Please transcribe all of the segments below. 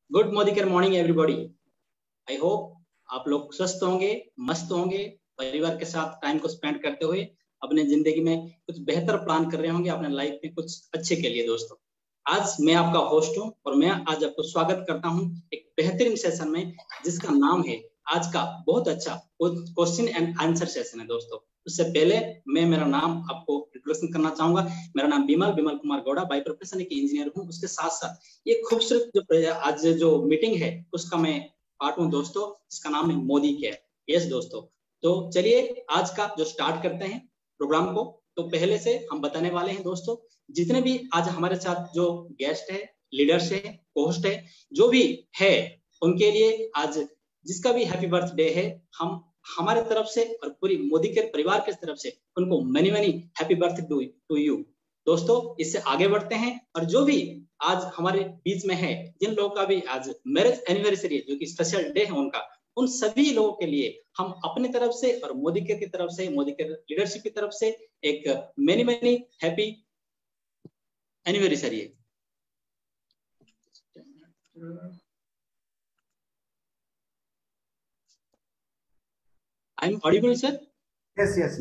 Good Modicare morning everybody. I hope आप लोग स्वस्थ होंगे, मस्त होंगे, परिवार के साथ टाइम को स्पेंड करते हुए अपने जिंदगी में कुछ बेहतर प्लान कर रहे होंगे अपने लाइफ में कुछ अच्छे के लिए। दोस्तों, आज मैं आपका होस्ट हूं और मैं आज आपको स्वागत करता हूं एक बेहतरीन सेशन में जिसका नाम है आज का बहुत अच्छा क्वेश्चन एंड आंसर सेशन है। दोस्तों, उससे पहले मैं मेरा नाम आपको इंट्रोडक्शन करना चाहूंगा। मेरा नाम विमल विमल कुमार गौड़ा, बाय प्रोफेशन एक इंजीनियर हूं। उसके साथ साथ ये खूबसूरत जो आज जो मीटिंग है उसका मैं पार्ट हूं दोस्तों, जिसका नाम है मोदी केयर। यस दोस्तों, तो चलिए आज का जो स्टार्ट करते हैं प्रोग्राम को। तो पहले से हम बताने वाले हैं दोस्तों, जितने भी आज हमारे साथ जो गेस्ट है, लीडर्स है, होस्ट है, जो भी है, उनके लिए आज जिसका भी हैप्पी बर्थडे है, हम हमारे तरफ से और पूरी मोदी के परिवार की तरफ से उनको many many happy birthday to you. दोस्तों, इससे आगे बढ़ते हैं और जो भी आज हमारे बीच में है, जिन लोगों का भी आज मैरिज एनिवर्सरी है, जो कि स्पेशल डे है उनका, उन सभी लोगों के लिए हम अपनी तरफ से और मोदी केयर की तरफ से, मोदी केयर लीडरशिप की तरफ से एक मेनी मेनी हैप्पी एनिवर्सरी है। I am audible sir? Yes,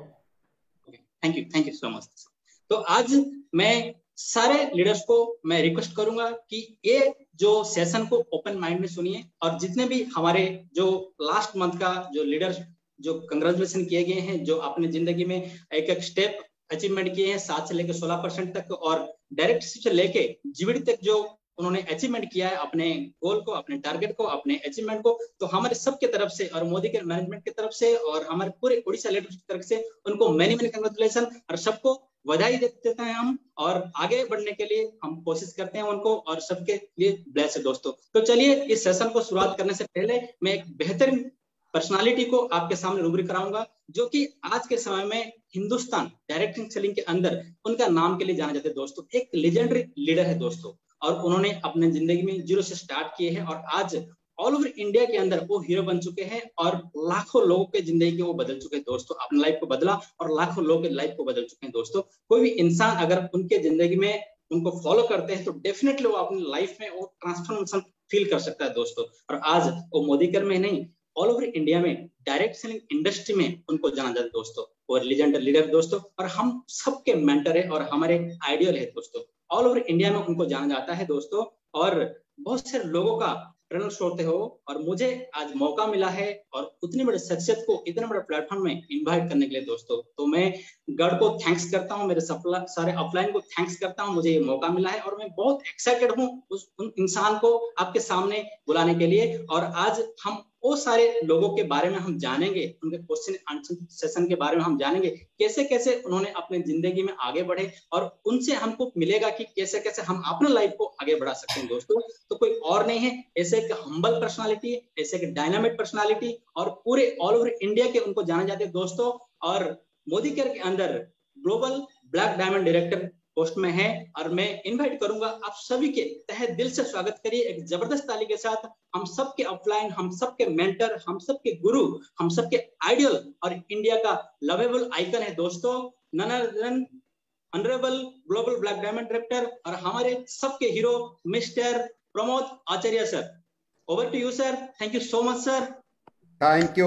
thank you so much. तो आज मैं सारे लीडर्स को मैं रिक्वेस्ट करूंगा कि ये जो सेशन को ओपन माइंड में सुनिए और जितने भी हमारे जो लास्ट मंथ का जो लीडर्स जो कंग्रेचुलेशन किए गए हैं, जो अपने जिंदगी में एक एक स्टेप अचीवमेंट किए हैं, 7 से लेकर 16% तक और डायरेक्ट से लेके जीवीडी तक जो उन्होंने अचीवमेंट किया है अपने गोल को, अपने टारगेट को, अपने अचीवमेंट को, तो हमारे सबके तरफ से और मोदी के मैनेजमेंट की तरफ से और हमारे पूरे उड़ीसा लीडरशिप की तरफ से उनको मेनी मेनी कंग्रेचुलेशन और सबको बधाई देते हैं हम। और आगे बढ़ने के लिए हम कोशिश करते हैं उनको और सबके लिए ब्लेस है दोस्तों। तो चलिए इस सेशन को शुरुआत करने से पहले मैं एक बेहतरीन पर्सनालिटी को आपके सामने रूबरू कराऊंगा, जो कि आज के समय में हिंदुस्तान डायरेक्ट सेलिंग के अंदर उनका नाम के लिए जाना जाता है दोस्तों। एक लेजेंडरी लीडर है दोस्तों, और उन्होंने अपने जिंदगी में जीरो से स्टार्ट किए हैं और आज ऑल ओवर इंडिया के अंदर वो हीरो बन चुके हैं और लाखों लोगों के जिंदगी को वो बदल चुके हैं दोस्तों। अपनी लाइफ को बदला और लाखों लोगों की लाइफ को बदल चुके हैं दोस्तों। कोई भी इंसान अगर उनके जिंदगी में उनको फॉलो करते हैं तो डेफिनेटली वो अपनी लाइफ में वो ट्रांसफॉर्मेशन फील कर सकता है दोस्तों। और आज वो मोदी केयर में नहीं, ऑल ओवर इंडिया में डायरेक्ट सेलिंग इंडस्ट्री में उनको जाना जाता है दोस्तों। और लीजेंडरी लीडर दोस्तों, और हम सबके मेंटर है और हमारे आइडियल है दोस्तों। ऑल ओवर इंडिया में उनको जाना जाता है दोस्तों और बहुत से लोगों का प्रेरणा स्रोत हो। और मुझे आज मौका मिला है और उतनी बड़ी शख्सियत को इतने बड़े प्लेटफॉर्म में इनवाइट करने के लिए दोस्तों, तो मैं गढ़ को थैंक्स करता हूं, मेरे सारे अपलाइन को थैंक्स करता हूं, मुझे ये मौका मिला है और मैं बहुत एक्साइटेड हूं उन इंसान को आपके सामने बुलाने के लिए। और आज हम वो सारे लोगों के बारे में हम जानेंगे, उनके क्वेश्चन आंसर सेशन के बारे में हम जानेंगे, कैसे कैसे उन्होंने अपने जिंदगी में आगे बढ़े और उनसे हमको मिलेगा कि कैसे कैसे हम अपने लाइफ को आगे बढ़ा सकते हैं दोस्तों। तो कोई और नहीं है, ऐसे एक हम्बल पर्सनालिटी, ऐसे एक डायनामिक पर्सनालिटी और पूरे ऑल ओवर इंडिया के उनको जाने जाते हैं दोस्तों। और मोदी केयर के अंदर global black diamond director post में है और मैं इनवाइट करूंगा आप सभी के तहे दिल से स्वागत करिए एक जबरदस्त ताली के साथ। हम सबके अपलाइन, हम सबके मेंटर, हम सबके गुरु, हम सबके आइडियल और इंडिया का लवेबल आइकन है दोस्तों, none other than honourable global black diamond director और हमारे सबके hero mister Pramod Acharya sir. Over to you sir. Thank you so much sir. Thank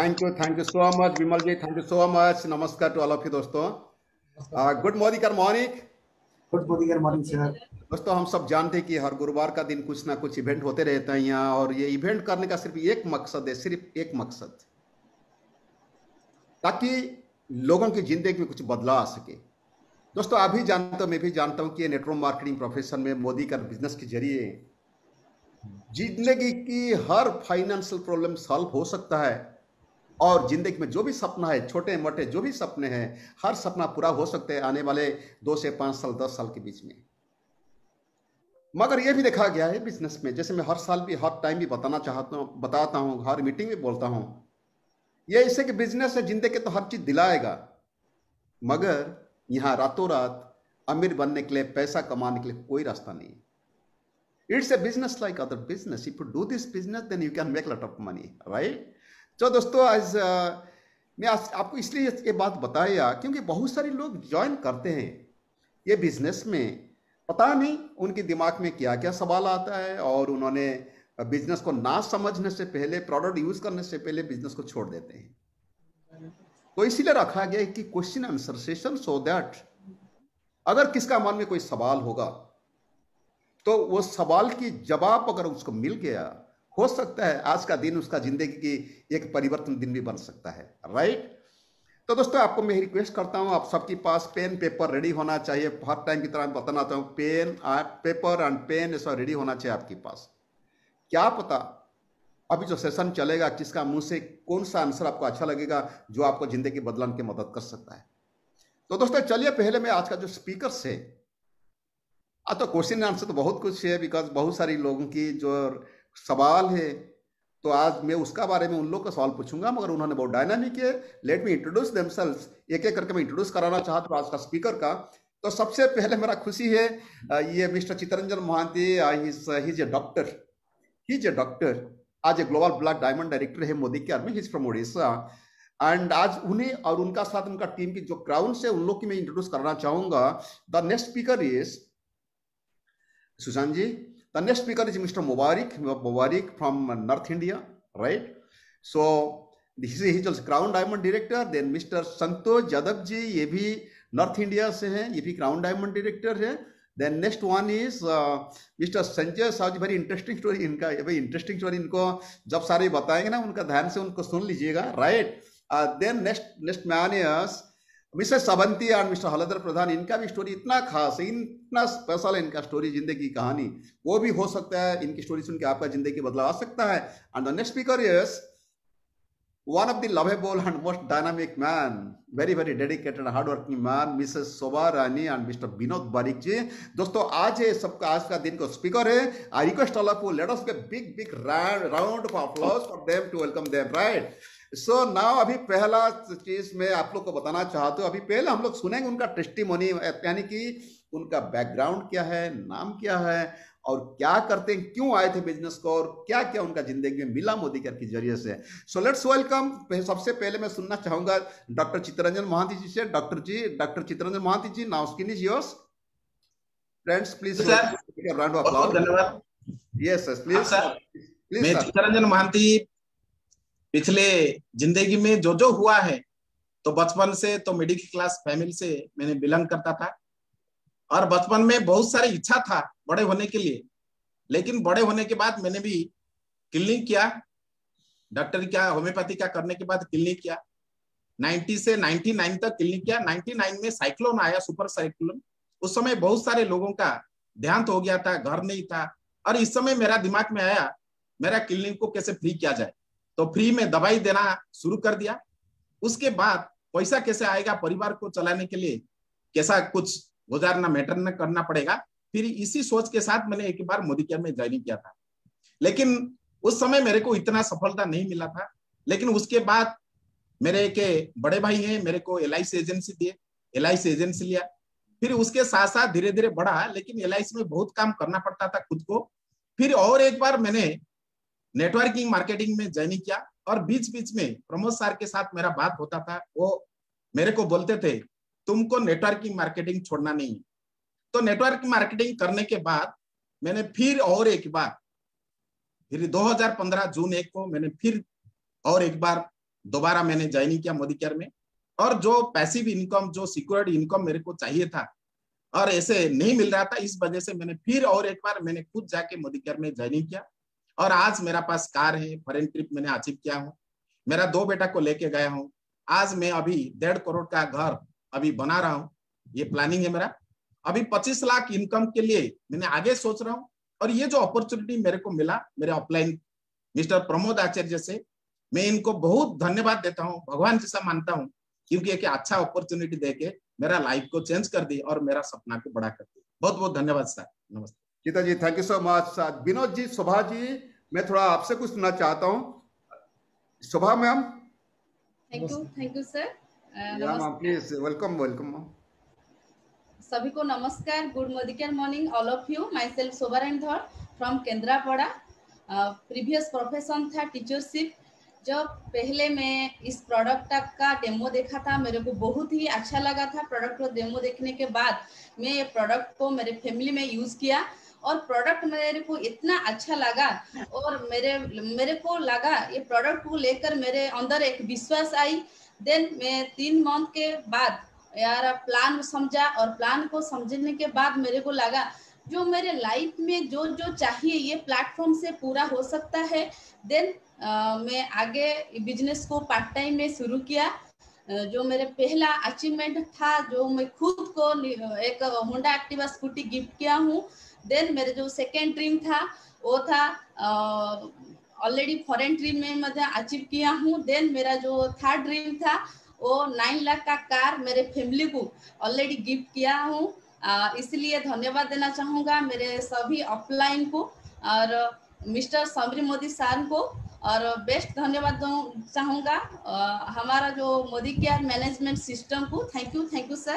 you so much Vimal ji, thank you so much. Namaskar to all of you दोस्तों। Good Modi care morning. Good Modi care morning sir. दोस्तों, हम सब जानते हैं कि हर गुरुवार का दिन कुछ ना कुछ इवेंट होते रहते हैं यहाँ, और ये इवेंट करने का सिर्फ एक मकसद है, सिर्फ एक मकसद, ताकि लोगों की जिंदगी में कुछ बदलाव आ सके। दोस्तों, आप भी जानते हो, मैं भी जानता हूँ कि ये नेटवर्क मार्केटिंग प्रोफेशन में मोदी केयर बिजनेस के जरिए जिंदगी की हर फाइनेंशियल प्रॉब्लम सॉल्व हो सकता है और जिंदगी में जो भी सपना है, छोटे मोटे जो भी सपने हैं, हर सपना पूरा हो सकते हैं आने वाले 2 से 5 साल 10 साल के बीच में। मगर यह भी देखा गया है बिजनेस में, जैसे मैं हर साल भी हर टाइम भी बताता हूँ, हर मीटिंग में बोलता हूँ, ये ऐसे कि बिजनेस है, जिंदगी तो हर चीज दिलाएगा, मगर यहाँ रातों रात अमीर बनने के लिए, पैसा कमाने के लिए कोई रास्ता नहीं है। It's a business like other business. If you do this business then you can make lot of money, right. तो दोस्तों, आज मैं आपको इसलिए ये बात बताया क्योंकि बहुत सारे लोग ज्वाइन करते हैं ये बिजनेस में पता नहीं उनके दिमाग में क्या क्या सवाल आता है, और उन्होंने बिजनेस को ना समझने से पहले, प्रोडक्ट यूज करने से पहले बिजनेस को छोड़ देते हैं। तो इसीलिए रखा गया है कि question answer session, so that अगर किसका मन में कोई सवाल होगा तो वो सवाल की जवाब अगर उसको मिल गया, हो सकता है आज का दिन उसका जिंदगी की एक परिवर्तन दिन भी बन सकता है, राइट। तो दोस्तों, आपको मैं रिक्वेस्ट करता हूं, आप सबके पास पेन पेपर रेडी होना चाहिए। हर टाइम की तरह बताना चाहता हूं, पेन पेपर एंड पेन ऐसा रेडी होना चाहिए आपके पास। क्या पता अभी जो सेशन चलेगा किसका मुंह से कौन सा आंसर आपको अच्छा लगेगा जो आपको जिंदगी बदलने की मदद कर सकता है। तो दोस्तों चलिए, पहले मैं आज का जो स्पीकर से तो क्वेश्चन आंसर तो बहुत कुछ है, बिकॉज बहुत सारी लोगों की जो सवाल है, तो आज मैं उसका बारे में उन लोगों का सवाल पूछूंगा, मगर उन्होंने बहुत डायनामिक है। लेट मी इंट्रोड्यूस देमसेल्व्स, एक एक करके मैं इंट्रोड्यूस कराना चाहता हूँ आज का स्पीकर का। तो सबसे पहले मेरा खुशी है, ये mister Chittaranjan Mohanty, he is a doctor, आज a global black diamond director है मोदी केयर में, he is from Odisha. And आज उन्हें और उनका साथ उनका टीम की जो क्राउन से उन लोग की मैं इंट्रोड्यूस करना चाहूंगा। The next speaker is Susan ji. The next speaker is Mr. Mubarak from North India, right? So this is he's also Crown Diamond Director. Then Mr. Santosh Jadhav ji, ये भी North India से हैं, ये भी Crown Diamond Director है। Then next one is Mr. Sanjay Sahu, very interesting story इनका, very interesting story इनको जब सारे बताएंगे ना, उनका ध्यान से उनको सुन लीजिएगा, right? Then next man is mister Sawanti और मिस्टर हलधर प्रधान, इनका भी स्टोरी इतना खास है, इतना स्पेशल है इनका स्टोरी, जिंदगी की कहानी। वो भी हो सकता है इनकी स्टोरी सुन के आपका जिंदगी बदलाव आ सकता है। And the next speaker is one of the lovable and most dynamic man, very very dedicated hard working man, mrs Shobha Rani and mister Vinod Barik ji. दोस्तों आज है सबका, आज का दिन का स्पीकर है। I request all of you, let us give big round of applause for them to welcome them, right. So now अभी पहला चीज मैं आप लोग को बताना चाहता हूँ, अभी पहले हम लोग सुनेंगे उनका टेस्टिमोनी, यानी कि उनका बैकग्राउंड क्या है, नाम क्या है, और क्या करते हैं, क्यों आए थे बिजनेस को, और क्या क्या उनका जिंदगी में मिला मोदी केयर के जरिए से। So let's welcome. सबसे पहले मैं सुनना चाहूंगा डॉक्टर चित्तरंजन मोहांती जी से। Doctor Chittaranjan Mohanty ji, now screen is yours. Friends please round of applause. धन्यवाद। Yes please. मैं चित्तरंजन मोहांती पिछले जिंदगी में जो हुआ है, तो बचपन से तो मिडिल क्लास फैमिली से मैंने बिलोंग करता था, और बचपन में बहुत सारी इच्छा था बड़े होने के लिए, लेकिन बड़े होने के बाद मैंने भी क्लिनिक किया, डॉक्टरी क्या, होम्योपैथी का करने के बाद क्लिनिक किया। 90 से 99 तक क्लिनिक किया। 99 में साइक्लोन आया, सुपर साइक्लोन। उस समय बहुत सारे लोगों का देहांत हो गया था, घर नहीं था, और इस समय मेरा दिमाग में आया मेरा क्लिनिक को कैसे फ्री किया जाए, तो फ्री में दवाई देना शुरू कर दिया। उसके बाद पैसा कैसे आएगा, परिवार को चलाने के लिए कैसा कुछ गुजारना मैटर न करना पड़ेगा। फिर इसी सोच के साथ मैंने एक बार मोदी केयर में ज्वाइन किया था, लेकिन उस समय मेरे को इतना सफलता नहीं मिला था। लेकिन उसके बाद मेरे एक बड़े भाई हैं, मेरे को LIC एजेंसी दिए, LIC एजेंसी लिया। फिर उसके साथ साथ धीरे धीरे बढ़ा, लेकिन LIC में बहुत काम करना पड़ता था खुद को। फिर और एक बार मैंने नेटवर्किंग मार्केटिंग में ज्वाइन किया, और बीच बीच में प्रमोद सर के साथ मेरा बात होता था। वो मेरे को बोलते थे तुमको नेटवर्किंग मार्केटिंग छोड़ना नहीं। तो नेटवर्किंग मार्केटिंग करने के बाद मैंने फिर और एक बार, फिर 2015 जून 1 को मैंने फिर और एक बार दोबारा मैंने ज्वाइन किया मोदी केयर में। और जो पैसिव इनकम, जो सिक्योर्ड इनकम मेरे को चाहिए था और ऐसे नहीं मिल रहा था, इस वजह से मैंने फिर और एक बार मैंने खुद जाके मोदी केयर में ज्वाइन किया। और आज मेरा पास कार है, फॉरेन ट्रिप मैंने अचीव किया हूँ, मेरा 2 बेटा को लेके गया हूँ। आज मैं अभी 1.5 करोड़ का घर अभी बना रहा हूँ, ये प्लानिंग है मेरा। अभी 25 लाख इनकम के लिए मैंने आगे सोच रहा हूँ। और ये जो अपॉर्चुनिटी मेरे को मिला मेरे ऑफलाइन मिस्टर प्रमोद आचार्य से, मैं इनको बहुत धन्यवाद देता हूँ, भगवान जैसा मानता हूँ, क्योंकि एक अच्छा अपॉर्चुनिटी देके मेरा लाइफ को चेंज कर दी और मेरा सपना को बड़ा कर दी। बहुत बहुत धन्यवाद सर, नमस्ते। Geeta ji, thank you so much. Vinod ji, Shobha ji, मैं थोड़ा आपसे कुछ सुनना चाहता हूँ। Shobha ma'am. Thank you sir. Please welcome. सभी को नमस्कार, good Modi care morning all of you. Myself Shobha Rani Dhar from Kendrapara. Previous profession था टीचरशिप, जब पहले मैं इस प्रोडक्ट का डेमो देखा था, मेरे को बहुत ही अच्छा लगा था। प्रोडक्ट को डेमो देखने के बाद मैं ये प्रोडक्ट को मेरे फैमिली में यूज़ किया और प्रोडक्ट मेरे को इतना अच्छा लगा और मेरे को लगा ये प्रोडक्ट को लेकर मेरे अंदर एक विश्वास आई। देन मैं 3 मंथ के बाद यार प्लान समझा और प्लान को समझने के बाद मेरे को लगा जो मेरे लाइफ में जो जो चाहिए ये प्लेटफॉर्म से पूरा हो सकता है। देन मैं आगे बिजनेस को पार्ट टाइम में शुरू किया। जो मेरे पहला अचीवमेंट था, जो मैं खुद को एक होंडा एक्टिवा स्कूटी गिफ्ट किया हूँ। देन मेरे जो सेकेंड ड्रीम था वो था ऑलरेडी फॉरेन ट्रिप में मैं अचीव किया हूँ। देन मेरा जो थर्ड ड्रीम था वो 9 लाख का कार मेरे फैमिली को ऑलरेडी गिफ्ट किया हूँ। इसलिए धन्यवाद देना चाहूँगा मेरे सभी अपलाइन को और मिस्टर समरी मोदी सर को, और बेस्ट धन्यवाद चाहूँगा हमारा जो मोदी केयर मैनेजमेंट सिस्टम को। Thank you sir.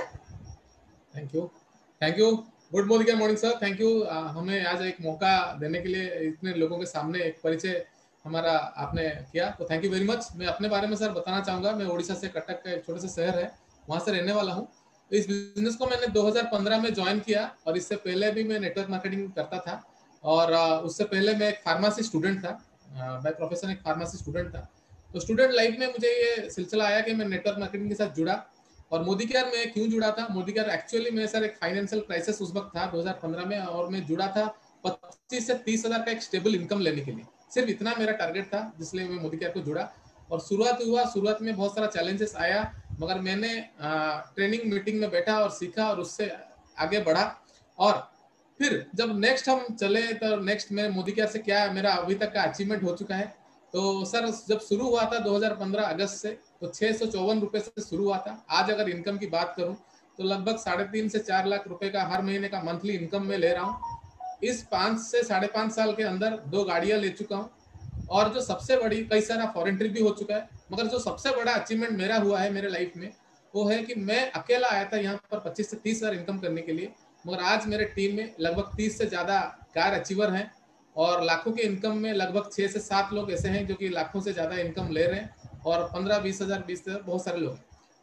Thank you. Good Modi care morning sir, thank you हमें आज एक मौका देने के लिए, इतने लोगों के सामने एक परिचय हमारा आपने किया, तो थैंक यू वेरी मच। मैं अपने बारे में सर बताना चाहूँगा। मैं उड़ीसा से कटक का एक छोटे से शहर है, वहाँ से रहने वाला हूँ। इस बिजनेस को मैंने 2015 में ज्वाइन किया और इससे पहले भी मैं नेटवर्क मार्केटिंग करता था और उससे पहले मैं एक फार्मेसी स्टूडेंट था, बाय प्रोफेशन एक फार्मेसी स्टूडेंट था। तो स्टूडेंट लाइफ में मुझे ये सिलसिला आया कि मैं नेटवर्क मार्केटिंग के साथ जुड़ा। और मोदी केयर में क्यों जुड़ा था? मोदी केयर एक्चुअली में सर एक फाइनेंशियल क्राइसिस उस वक्त था 2015 में, और मैं जुड़ा था 25 से 30 हजार का एक स्टेबल इनकम लेने के लिए। सिर्फ इतना मेरा टारगेट था, जिसलिए मैं मोदी केयर को जुड़ा। और शुरुआत में बहुत सारा चैलेंजेस आया, मगर मैंने ट्रेनिंग मीटिंग में बैठा और सीखा और उससे आगे बढ़ा। और फिर जब नेक्स्ट हम चले तो नेक्स्ट में मोदी केयर से क्या मेरा अभी तक का अचीवमेंट हो चुका है। तो सर जब शुरू हुआ था 2015 अगस्त से, तो 654 रुपए से शुरू हुआ था। आज अगर इनकम की बात करूं तो लगभग 3.5 से 4 लाख रुपए का हर महीने का मंथली इनकम में ले रहा हूं। इस 5 से 5.5 साल के अंदर 2 गाड़ियां ले चुका हूं, और जो सबसे बड़ी, कई सारा फॉरेन ट्रिप भी हो चुका है, मगर जो सबसे बड़ा अचीवमेंट मेरा हुआ है मेरे लाइफ में वो है कि मैं अकेला आया था यहाँ पर 25 से 30 हजार इनकम करने के लिए, मगर आज मेरे टीम में लगभग 30 से ज्यादा कार अचीवर हैं और लाखों के इनकम में लगभग 6 से 7 लोग ऐसे हैं जो कि लाखों से ज्यादा इनकम ले रहे हैं, और 15-20 हजार बहुत सारे लोग।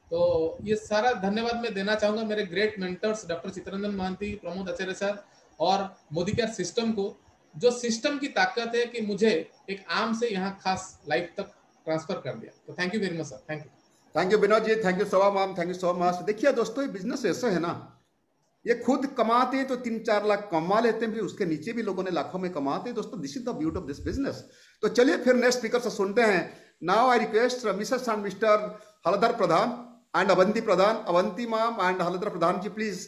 तो ये सारा धन्यवाद मैं देना चाहूंगा मेरे great mentors doctor Chitraranjan Mahanti, Pramod Acharya sir और मोदी केयर सिस्टम को, जो सिस्टम की ताकत है कि मुझे एक आम से यहाँ खास लाइफ तक ट्रांसफर कर दिया। तो thank you very much sir. Thank you Vinod ji, thank you so much, thank you so much. देखिए दोस्तों, ये बिजनेस ऐसा है ना, ये खुद कमाते हैं तो 3-4 लाख कमा लेते हैं, फिर उसके नीचे भी लोगों ने लाखों में कमाते हैं। दोस्तों, this is the beauty of this business. तो चलिए फिर नेक्स्ट स्पीकर से सुनते हैं। Now I request mrs and mister Haldhar Pradhan and Avanti Pradhan, Avanti ma'am and Haldhar Pradhan ji, please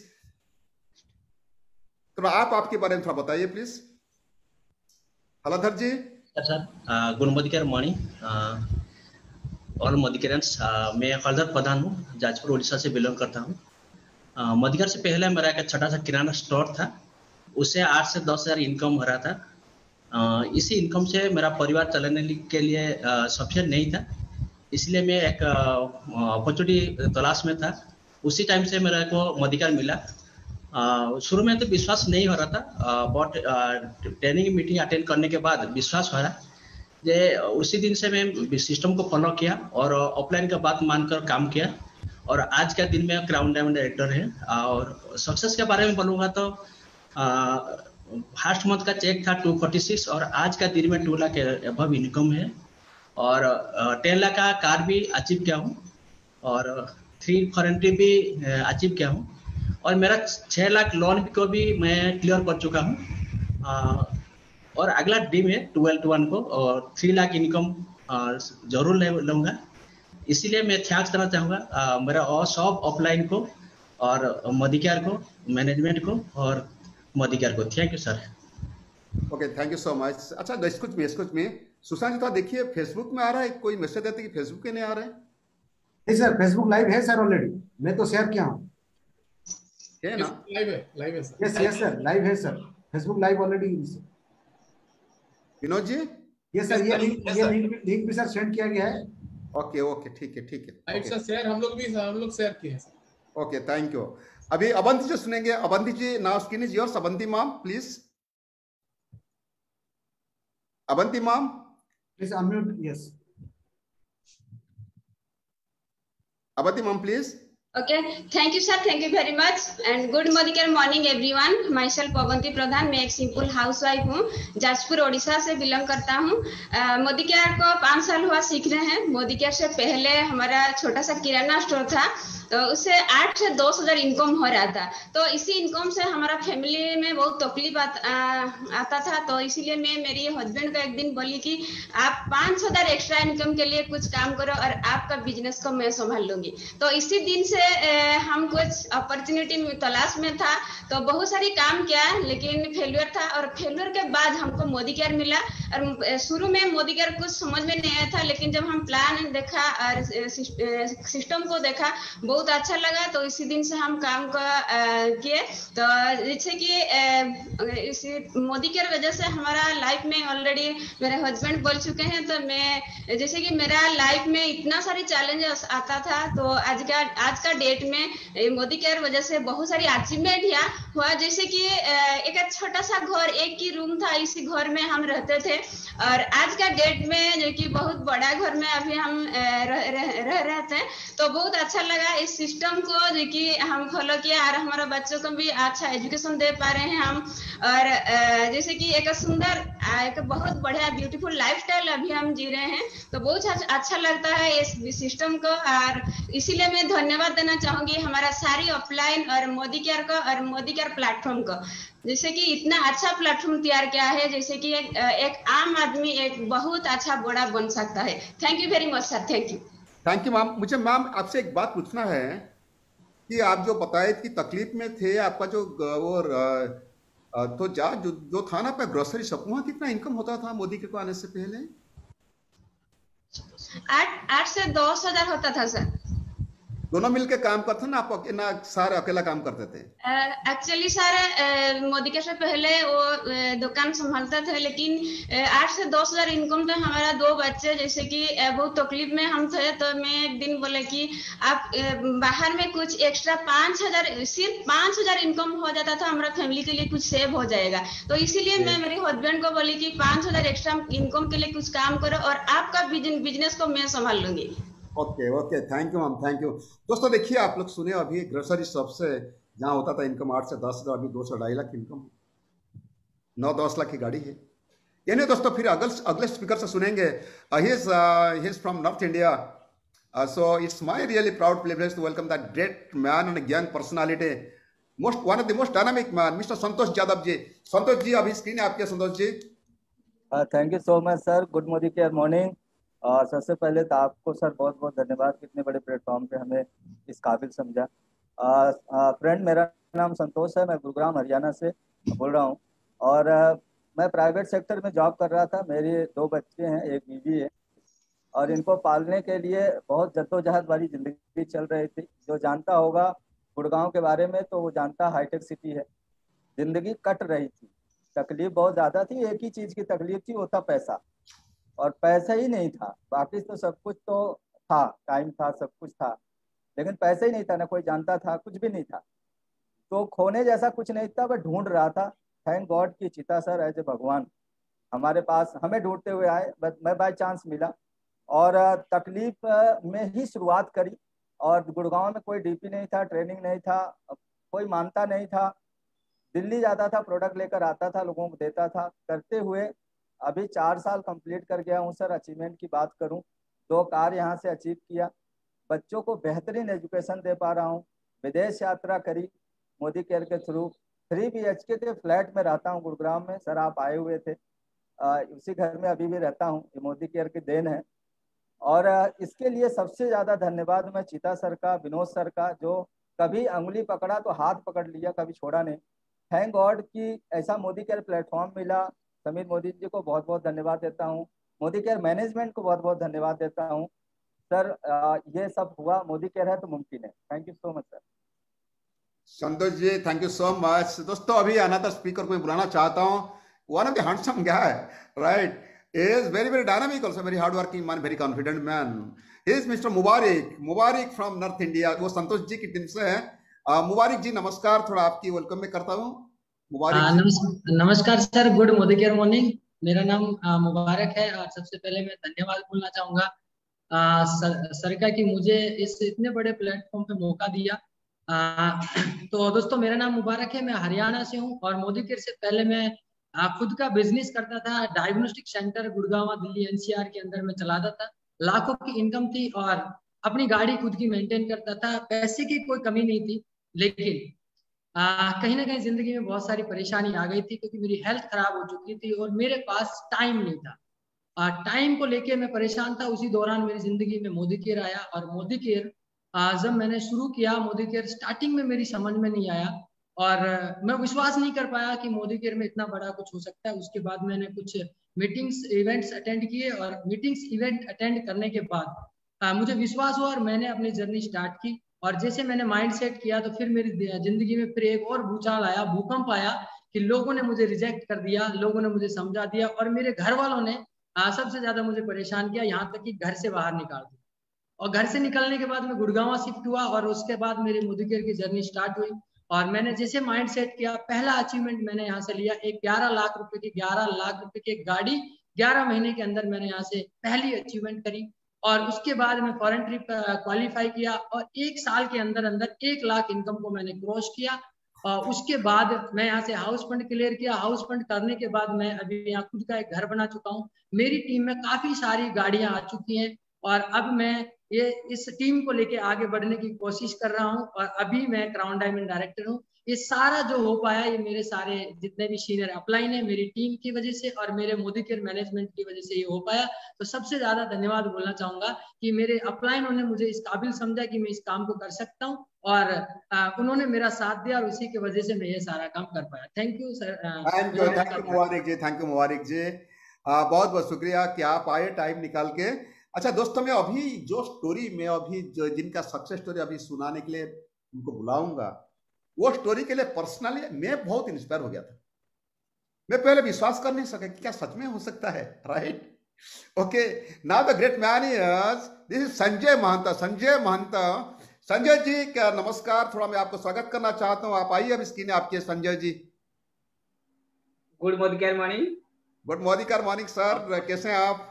तो आप आपके बारे में थोड़ा बताइए please. Haldhar ji. Sir, good Modi care morning all Modicare. मैं हलधर प्रधान हूँ, जाजपुर उड़ीसा से बिलोंग करता हूँ। मोदी केयर से पहले मेरा एक छोटा सा किराना स्टोर था, उससे 8 से 10 हजार इनकम हो रहा था। इसी इनकम से मेरा परिवार चलाने के लिए सफिशिएंट नहीं था, इसलिए मैं एक अपॉर्चुनिटी तलाश में था। उसी टाइम से मेरे को मोदी केयर मिला। शुरू में तो विश्वास नहीं हो रहा था, बट ट्रेनिंग मीटिंग अटेंड करने के बाद विश्वास हो रहा। ये उसी दिन से मैं सिस्टम को फॉलो किया और ऑफलाइन का बात मानकर काम किया, और आज के दिन में क्राउन डायमंड डायरेक्टर है। और सक्सेस के बारे में बोलूँगा तो फर्स्ट मंथ का चेक था 246 और आज का दिन में 2 लाख अबव इनकम है, और 10 लाख का कार भी अचीव किया हूँ, और 3 फॉरेन ट्रिप भी अचीव किया हूँ, और मेरा 6 लाख लोन को भी मैं क्लियर कर चुका हूँ। और अगला ड्रीम है 12-1 को, और 3 लाख इनकम जरूर लूँगा। इसीलिए मैं थैंक्स करना चाहूँगा मेरा और सब ऑफलाइन को और मोदी केयर को, मैनेजमेंट को और मोदी केयर को। Thank you sir. Okay, thank you so much. अच्छा, इसकुच में सुशांत जी, देखिए फेसबुक में आ रहा है, कोई मैसेज देते कि फेसबुक पे नहीं आ रहा है। नहीं सर, फेसबुक लाइव है सर, ऑलरेडी मैं तो शेयर किया हूँ। है ना? लाइव है सर। यस सर, लाइव है sir, Facebook live already. Vinod ji. Yes sir, ये लिंक भी सर सेंड किया गया है। ओके, ठीक है। लाइव सर शेयर हम लोग शेयर किए हैं सर। Okay, thank you. अभी अवंती जी सुनेंगे। Avanti ji, now screen is yours. Avanti ma'am please. Avanti ma'am please unmute. Yes Avanti ma'am please. Okay, thank you sir, thank you very much and good morning everyone. Myself Avanti Pradhan, मैं एक simple housewife हूँ, जाजपुर ओडिशा से belong करता हूँ। Modi care को 5 साल हुआ सीख रहे हैं। मोदी केयर से पहले हमारा छोटा सा किराना स्टोर था, तो उससे 8 से 10 हजार इनकम हो रहा था। तो इसी इनकम से हमारा फैमिली में बहुत तकलीफ आता था। तो इसीलिए मैं मेरी हस्बैंड को एक दिन बोली कि आप 5,000 एक्स्ट्रा इनकम के लिए कुछ काम करो और आपका बिजनेस को मैं संभाल लूंगी। तो इसी दिन से हम कुछ अपॉर्चुनिटी तलाश में था, तो बहुत सारी काम किया, लेकिन फेल्यूर था। और फेल्यूर के बाद हमको मोदी केयर मिला। और शुरू में मोदी केयर कुछ समझ में नहीं आया था, लेकिन जब हम प्लान देखा और सिस्टम को देखा, बहुत अच्छा लगा। तो इसी दिन से हम काम किए। तो जैसे कि इसी मोदी केयर वजह से हमारा लाइफ में ऑलरेडी मेरे हस्बैंड बोल चुके हैं। तो मैं जैसे कि मेरा लाइफ में इतना सारी चैलेंजेस आता था, तो आज का डेट में मोदी केयर वजह से बहुत सारी अचीवमेंट हुआ। जैसे कि एक छोटा सा घर, एक ही रूम था, इसी घर में हम रहते थे। और आज का डेट में जो कि बहुत बड़ा घर में अभी हम रहते हैं। तो बहुत अच्छा लगा इस सिस्टम को जो कि हम फॉलो किया, और हमारे बच्चों को भी अच्छा एजुकेशन दे पा रहे हैं हम। और जैसे कि एक सुंदर, एक बहुत बढ़िया ब्यूटीफुल लाइफस्टाइल अभी हम जी रहे हैं। तो बहुत अच्छा लगता है इस सिस्टम को। और इसीलिए मैं धन्यवाद देना चाहूंगी हमारा सारी ऑफलाइन और मोदी केयर को और मोदी केयर प्लेटफॉर्म को, जैसे कि इतना अच्छा प्लेटफॉर्म तैयार किया है, जैसे कि एक आम आदमी एक बहुत अच्छा बड़ा बन सकता है। Thank you very much sir, thank you ma'am. मुझे मैम आपसे एक बात पूछना है कि आप जो बताए कि तकलीफ में थे, आपका जो वो तो जो था ना आपका ग्रोसरी शॉप, वहाँ कितना इनकम होता था मोदी के को आने से पहले? 8 से 10 हजार होता था सर। दोनों मिलके काम करते ना, आप ना सारे अकेला काम करते थे? एक्चुअली सर मोदी के से पहले वो दुकान संभालते थे, लेकिन 8 से 10 हजार इनकम तो हमारा 2 बच्चे जैसे कि बहुत तकलीफ में हम थे। तो मैं एक दिन बोले कि आप बाहर में कुछ एक्स्ट्रा 5,000, सिर्फ 5,000 इनकम हो जाता था, हमारा फैमिली के लिए कुछ सेव हो जाएगा। तो इसीलिए मैं मेरे हस्बैंड को बोली कि 5,000 एक्स्ट्रा इनकम के लिए कुछ काम करो और आपका बिजनेस को मैं संभाल लूंगी। Okay, thank you ma'am, thank you. दोस्तों देखिए, आप लोग सुने अभी ग्रोसरी शॉप से जहाँ होता था इनकम 8 से 10 हजार, अभी 2 से 2.5 लाख इनकम, 9-10 लाख की गाड़ी है। यानी दोस्तों फिर अगले स्पीकर से सुनेंगे। He is from north India, so it's my really proud privilege to welcome that great man and young personality, one of the most dynamic man, mister Santosh Yadav ji. Santosh ji, अभी स्क्रीन है आपके। Santosh ji, thank you so much sir. Good Modi care morning. सबसे पहले तो आपको sir बहुत बहुत धन्यवाद, कितने बड़े प्लेटफॉर्म पे हमें इस काबिल समझा। फ्रेंड, मेरा नाम संतोष है, मैं गुरुग्राम हरियाणा से बोल रहा हूँ। और मैं प्राइवेट सेक्टर में जॉब कर रहा था। मेरे 2 बच्चे हैं, एक बीवी है, और इनको पालने के लिए बहुत जद्दोजहद वाली जिंदगी चल रही थी। जो जानता होगा गुड़गांव के बारे में तो वो जानता हाईटेक सिटी है। जिंदगी कट रही थी, तकलीफ बहुत ज़्यादा थी। एक ही चीज़ की तकलीफ थी, वो था पैसा। और पैसा ही नहीं था, बाकी तो सब कुछ तो था, टाइम था, सब कुछ था, लेकिन पैसा ही नहीं था। ना कोई जानता था, कुछ भी नहीं था। तो खोने जैसा कुछ नहीं था, मैं ढूंढ रहा था। थैंक गॉड कि चिता सर एज ए भगवान हमारे पास हमें ढूंढते हुए आए। मैं बाय चांस मिला और तकलीफ में ही शुरुआत करी। और गुड़गांव में कोई डीपी नहीं था, ट्रेनिंग नहीं था, कोई मानता नहीं था। दिल्ली जाता था, प्रोडक्ट लेकर आता था, लोगों को देता था। करते हुए अभी 4 साल कंप्लीट कर गया हूँ सर। अचीवमेंट की बात करूँ, 2 कार यहाँ से अचीव किया, बच्चों को बेहतरीन एजुकेशन दे पा रहा हूँ। विदेश यात्रा करी मोदी केयर के थ्रू। 3 BHK के फ्लैट में रहता हूँ गुरुग्राम में। सर आप आए हुए थे, उसी घर में अभी भी रहता हूँ। ये मोदी केयर की देन है। और इसके लिए सबसे ज़्यादा धन्यवाद मैं चिता सर का, विनोद सर का, जो कभी अंगुली पकड़ा तो हाथ पकड़ लिया, कभी छोड़ा नहीं। थैंक गॉड कि ऐसा मोदी केयर प्लेटफॉर्म मिला। समीर मोदी जी को बहुत बहुत धन्यवाद देता हूँ। मोदी केयर मैनेजमेंट को बहुत बहुत धन्यवाद देता हूँ। सर ये सब हुआ, मोदी केयर है तो मुमकिन है। Thank you so much sir. Santosh ji, thank you so much. दोस्तों अभी अनदर स्पीकर को मैं बुलाना चाहता हूँ। One of the handsome guy, right, is very dynamic, also very hardworking man, very confident man. He is Mr. Mubarik from North India। वो संतोष जी की team से है। मुबारिक जी नमस्कार, थोड़ा आपकी वेलकम में करता हूँ। नमस्कार सर, गुड मोदी केयर मॉर्निंग। मेरा नाम मुबारक है और सबसे पहले मैं धन्यवाद बोलना चाहूंगा सर का कि मुझे इस इतने बड़े प्लेटफॉर्म पे मौका दिया। तो दोस्तों मेरा नाम मुबारक है, मैं हरियाणा से हूँ और मोदी केयर से पहले मैं खुद का बिजनेस करता था। Diagnostic centre Gurgaon Delhi NCR के अंदर में चलाता था। लाखों की इनकम थी और अपनी गाड़ी खुद की मेंटेन करता था। पैसे की कोई कमी नहीं थी, लेकिन कहीं ना कहीं जिंदगी में बहुत सारी परेशानी आ गई थी क्योंकि मेरी हेल्थ खराब हो चुकी थी और मेरे पास टाइम नहीं था। टाइम को लेके मैं परेशान था। उसी दौरान मेरी जिंदगी में मोदी केयर आया और मोदी केयर जब मैंने शुरू किया, मोदी केयर स्टार्टिंग में मेरी समझ में नहीं आया और मैं विश्वास नहीं कर पाया कि मोदी केयर में इतना बड़ा कुछ हो सकता है। उसके बाद मैंने कुछ मीटिंग्स इवेंट्स अटेंड किए और मीटिंग्स इवेंट अटेंड करने के बाद मुझे विश्वास हुआ और मैंने अपनी जर्नी स्टार्ट की। और जैसे मैंने माइंड सेट किया तो फिर मेरी जिंदगी में फिर एक और भूचाल आया, भूकंप आया कि लोगों ने मुझे रिजेक्ट कर दिया, लोगों ने मुझे समझा दिया और मेरे घर वालों ने सबसे ज्यादा मुझे परेशान किया, यहाँ तक कि घर से बाहर निकाल दिया। और घर से निकलने के बाद मैं गुड़गांव शिफ्ट हुआ और उसके बाद मेरी मोदी केयर की जर्नी स्टार्ट हुई। और मैंने जैसे माइंड सेट किया, पहला अचीवमेंट मैंने यहाँ से लिया, एक 11 लाख रुपए की गाड़ी 11 महीने के अंदर मैंने यहाँ से पहली अचीवमेंट करी। और उसके बाद मैं फॉरेन ट्रिप क्वालिफाई किया और 1 साल के अंदर अंदर 1 लाख इनकम को मैंने क्रॉस किया। और उसके बाद मैं यहाँ से हाउस फंड क्लियर किया। हाउस फंड करने के बाद मैं अभी यहाँ खुद का एक घर बना चुका हूँ। मेरी टीम में काफी सारी गाड़ियां आ चुकी हैं और अब मैं ये इस टीम को लेके आगे बढ़ने की कोशिश कर रहा हूँ और अभी मैं क्राउन डायमंड डायरेक्टर हूँ। ये सारा जो हो पाया ये मेरे सारे जितने भी सीनियर अपलाइन है मेरी टीम की वजह से और मेरे मोदी केयर मैनेजमेंट की वजह से ये हो पाया। तो सबसे ज्यादा धन्यवाद बोलना चाहूंगा कि मेरे अपलाइनों ने मुझे इस काबिल समझा कि मैं इस काम को कर सकता हूँ और उन्होंने मेरा साथ दिया और उसी की वजह से मैं ये सारा काम कर पाया। Thank you sir. Thank you Mubarak ji, thank you Mubarak ji, बहुत बहुत शुक्रिया कि आप आए टाइम निकाल के। अच्छा दोस्तों, मैं अभी जो स्टोरी में अभी जो जिनका सक्सेस स्टोरी अभी सुनाने के लिए उनको बुलाऊंगा, वो स्टोरी के लिए पर्सनली मैं बहुत इंस्पायर हो गया था। मैं पहले विश्वास कर नहीं सका कि क्या सच में हो सकता है, right? Okay, now the great man is this is Sanjay Mahanta. Sanjay Mahanta, Sanjay ji क्या नमस्कार, थोड़ा मैं आपको स्वागत करना चाहता हूँ। आप आइए, अब स्क्रीन आपके Sanjay ji. Good morning morning. Good morning sir, कैसे हैं आप?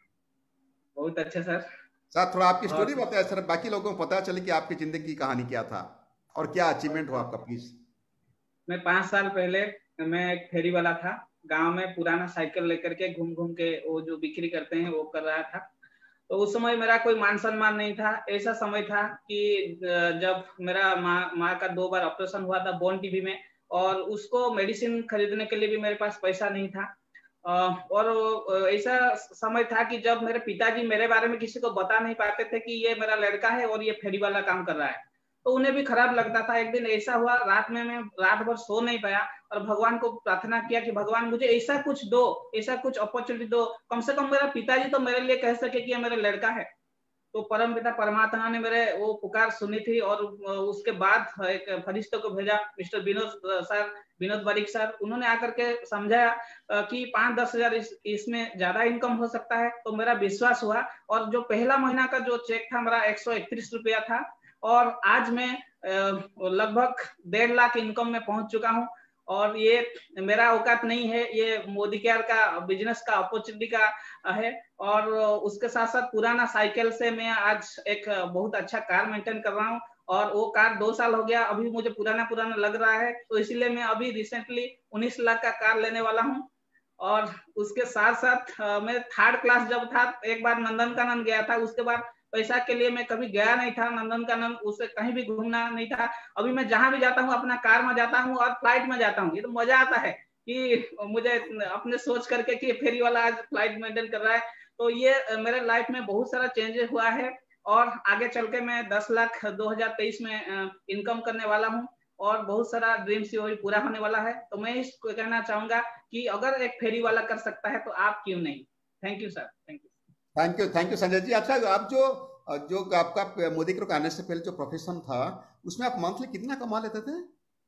बहुत अच्छा सर। सर थोड़ा आपकी स्टोरी बताया सर, बाकी लोगों को पता चले कि आपकी जिंदगी की कहानी क्या था और क्या अचीवमेंट हुआ आपका, प्लीज। मैं 5 साल पहले मैं एक फेरी वाला था, गांव में पुराना साइकिल लेकर के घूम घूम के वो जो बिक्री करते हैं वो कर रहा था। तो उस समय मेरा कोई मान सम्मान नहीं था। ऐसा समय था कि जब मेरा माँ का 2 बार ऑपरेशन हुआ था बोन टीबी में और उसको मेडिसिन खरीदने के लिए भी मेरे पास पैसा नहीं था। और ऐसा समय था कि जब मेरे पिताजी मेरे बारे में किसी को बता नहीं पाते थे कि ये मेरा लड़का है और ये फेरी वाला काम कर रहा है, तो उन्हें भी खराब लगता था। एक दिन ऐसा हुआ, रात में मैं रात भर सो नहीं पाया और भगवान को प्रार्थना किया कि भगवान मुझे ऐसा कुछ दो, ऐसा कुछ अपॉर्चुनिटी दो, कम से कम मेरा पिताजी तो मेरे लिए कह सके कि ये मेरा लड़का है। तो परम पिता परमात्मा ने मेरे वो पुकार सुनी थी और उसके बाद एक फरिश्ते को भेजा, मिस्टर विनोद बारिक सर। उन्होंने आकर के समझाया कि 5-10 हजार इसमें ज्यादा इनकम हो सकता है। तो मेरा विश्वास हुआ और जो पहला महीना का जो चेक था मेरा 131 रुपया था और आज मैं लगभग 1.5 लाख इनकम में पहुंच चुका हूं। और ये मेरा औकात नहीं है, ये मोदी केयर का बिजनेस का अपॉर्चुनिटी का है। और उसके साथ साथ पुराना साइकिल से मैं आज एक बहुत अच्छा कार मेंटेन कर रहा हूँ और वो कार 2 साल हो गया, अभी मुझे पुराना लग रहा है। तो इसीलिए मैं अभी रिसेंटली 19 लाख का कार लेने वाला हूँ। और उसके साथ साथ मैं 3rd क्लास जब था एक बार नंदनकानन गया था, उसके बाद पैसा के लिए मैं कभी गया नहीं था नंदनकानन, उससे कहीं भी घूमना नहीं था। अभी मैं जहां भी जाता हूँ अपना कार में जाता हूँ और फ्लाइट में जाता हूँ। ये तो मजा आता है कि मुझे अपने सोच करके कि फेरी वाला आज फ्लाइट मेंटेन कर रहा है। तो ये मेरे लाइफ में बहुत सारा चेंजेस हुआ है और आगे चल के मैं 10 लाख 2023 में इनकम करने वाला हूँ और बहुत सारा ड्रीम्स वही पूरा होने वाला है। तो मैं इसको कहना चाहूंगा कि अगर एक फेरी वाला कर सकता है तो आप क्यों नहीं। Thank you sir. Thank you Sanjay ji. अच्छा, आप जो आपका मोदी केयर आने से पहले जो प्रोफेशन था उसमें आप मंथली कितना कमा लेते थे?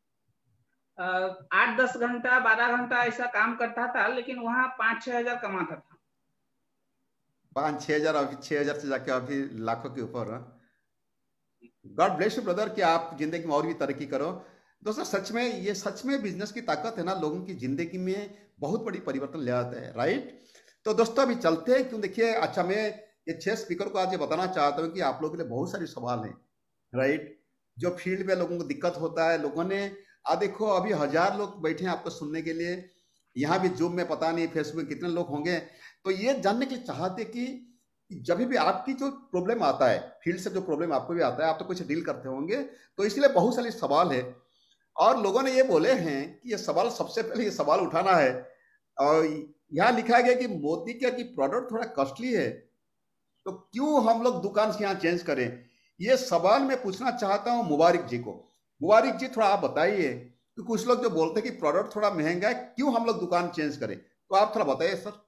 8-10 घंटा 12 घंटा ऐसा काम करता था, लेकिन वहाँ 5-6 हजार कमाता था। 5-6 हजार, अभी 6 हजार से जाके अभी लाखों के ऊपर। गॉड ब्लेस यू ब्रदर कि आप जिंदगी में और भी तरक्की करो। दोस्तों सच में बिजनेस की ताकत है ना, लोगों की जिंदगी में बहुत बड़ी परिवर्तन ले आता है, राइट? तो दोस्तों अभी चलते हैं, क्यों देखिए, अच्छा मैं ये 6 स्पीकर को आज ये बताना चाहता हूँ कि आप लोगों के लिए बहुत सारे सवाल हैं, राइट। जो फील्ड में लोगों को दिक्कत होता है, लोगों ने देखो अभी 1000 लोग बैठे हैं आपको सुनने के लिए, यहाँ भी जूम में पता नहीं फेसबुक में कितने लोग होंगे। तो ये जानने के लिए चाहते कि जब भी आपकी जो प्रॉब्लम आता है, फील्ड से जो प्रॉब्लम आपको भी आता है, आप तो कुछ डील करते होंगे, तो इसलिए बहुत सारे सवाल है। और लोगों ने ये बोले हैं कि ये सवाल, सबसे पहले ये सवाल उठाना है, और यहाँ लिखा गया कि मोदी केयर की प्रोडक्ट थोड़ा कॉस्टली है, तो क्यों हम लोग दुकान से यहाँ चेंज करें। ये सवाल मैं पूछना चाहता हूँ मुबारक जी को। मुबारक जी थोड़ा आप बताइए कि कुछ लोग जो बोलते हैं कि प्रोडक्ट थोड़ा महंगा है, क्यों हम लोग दुकान चेंज करें, तो आप थोड़ा बताइए सर।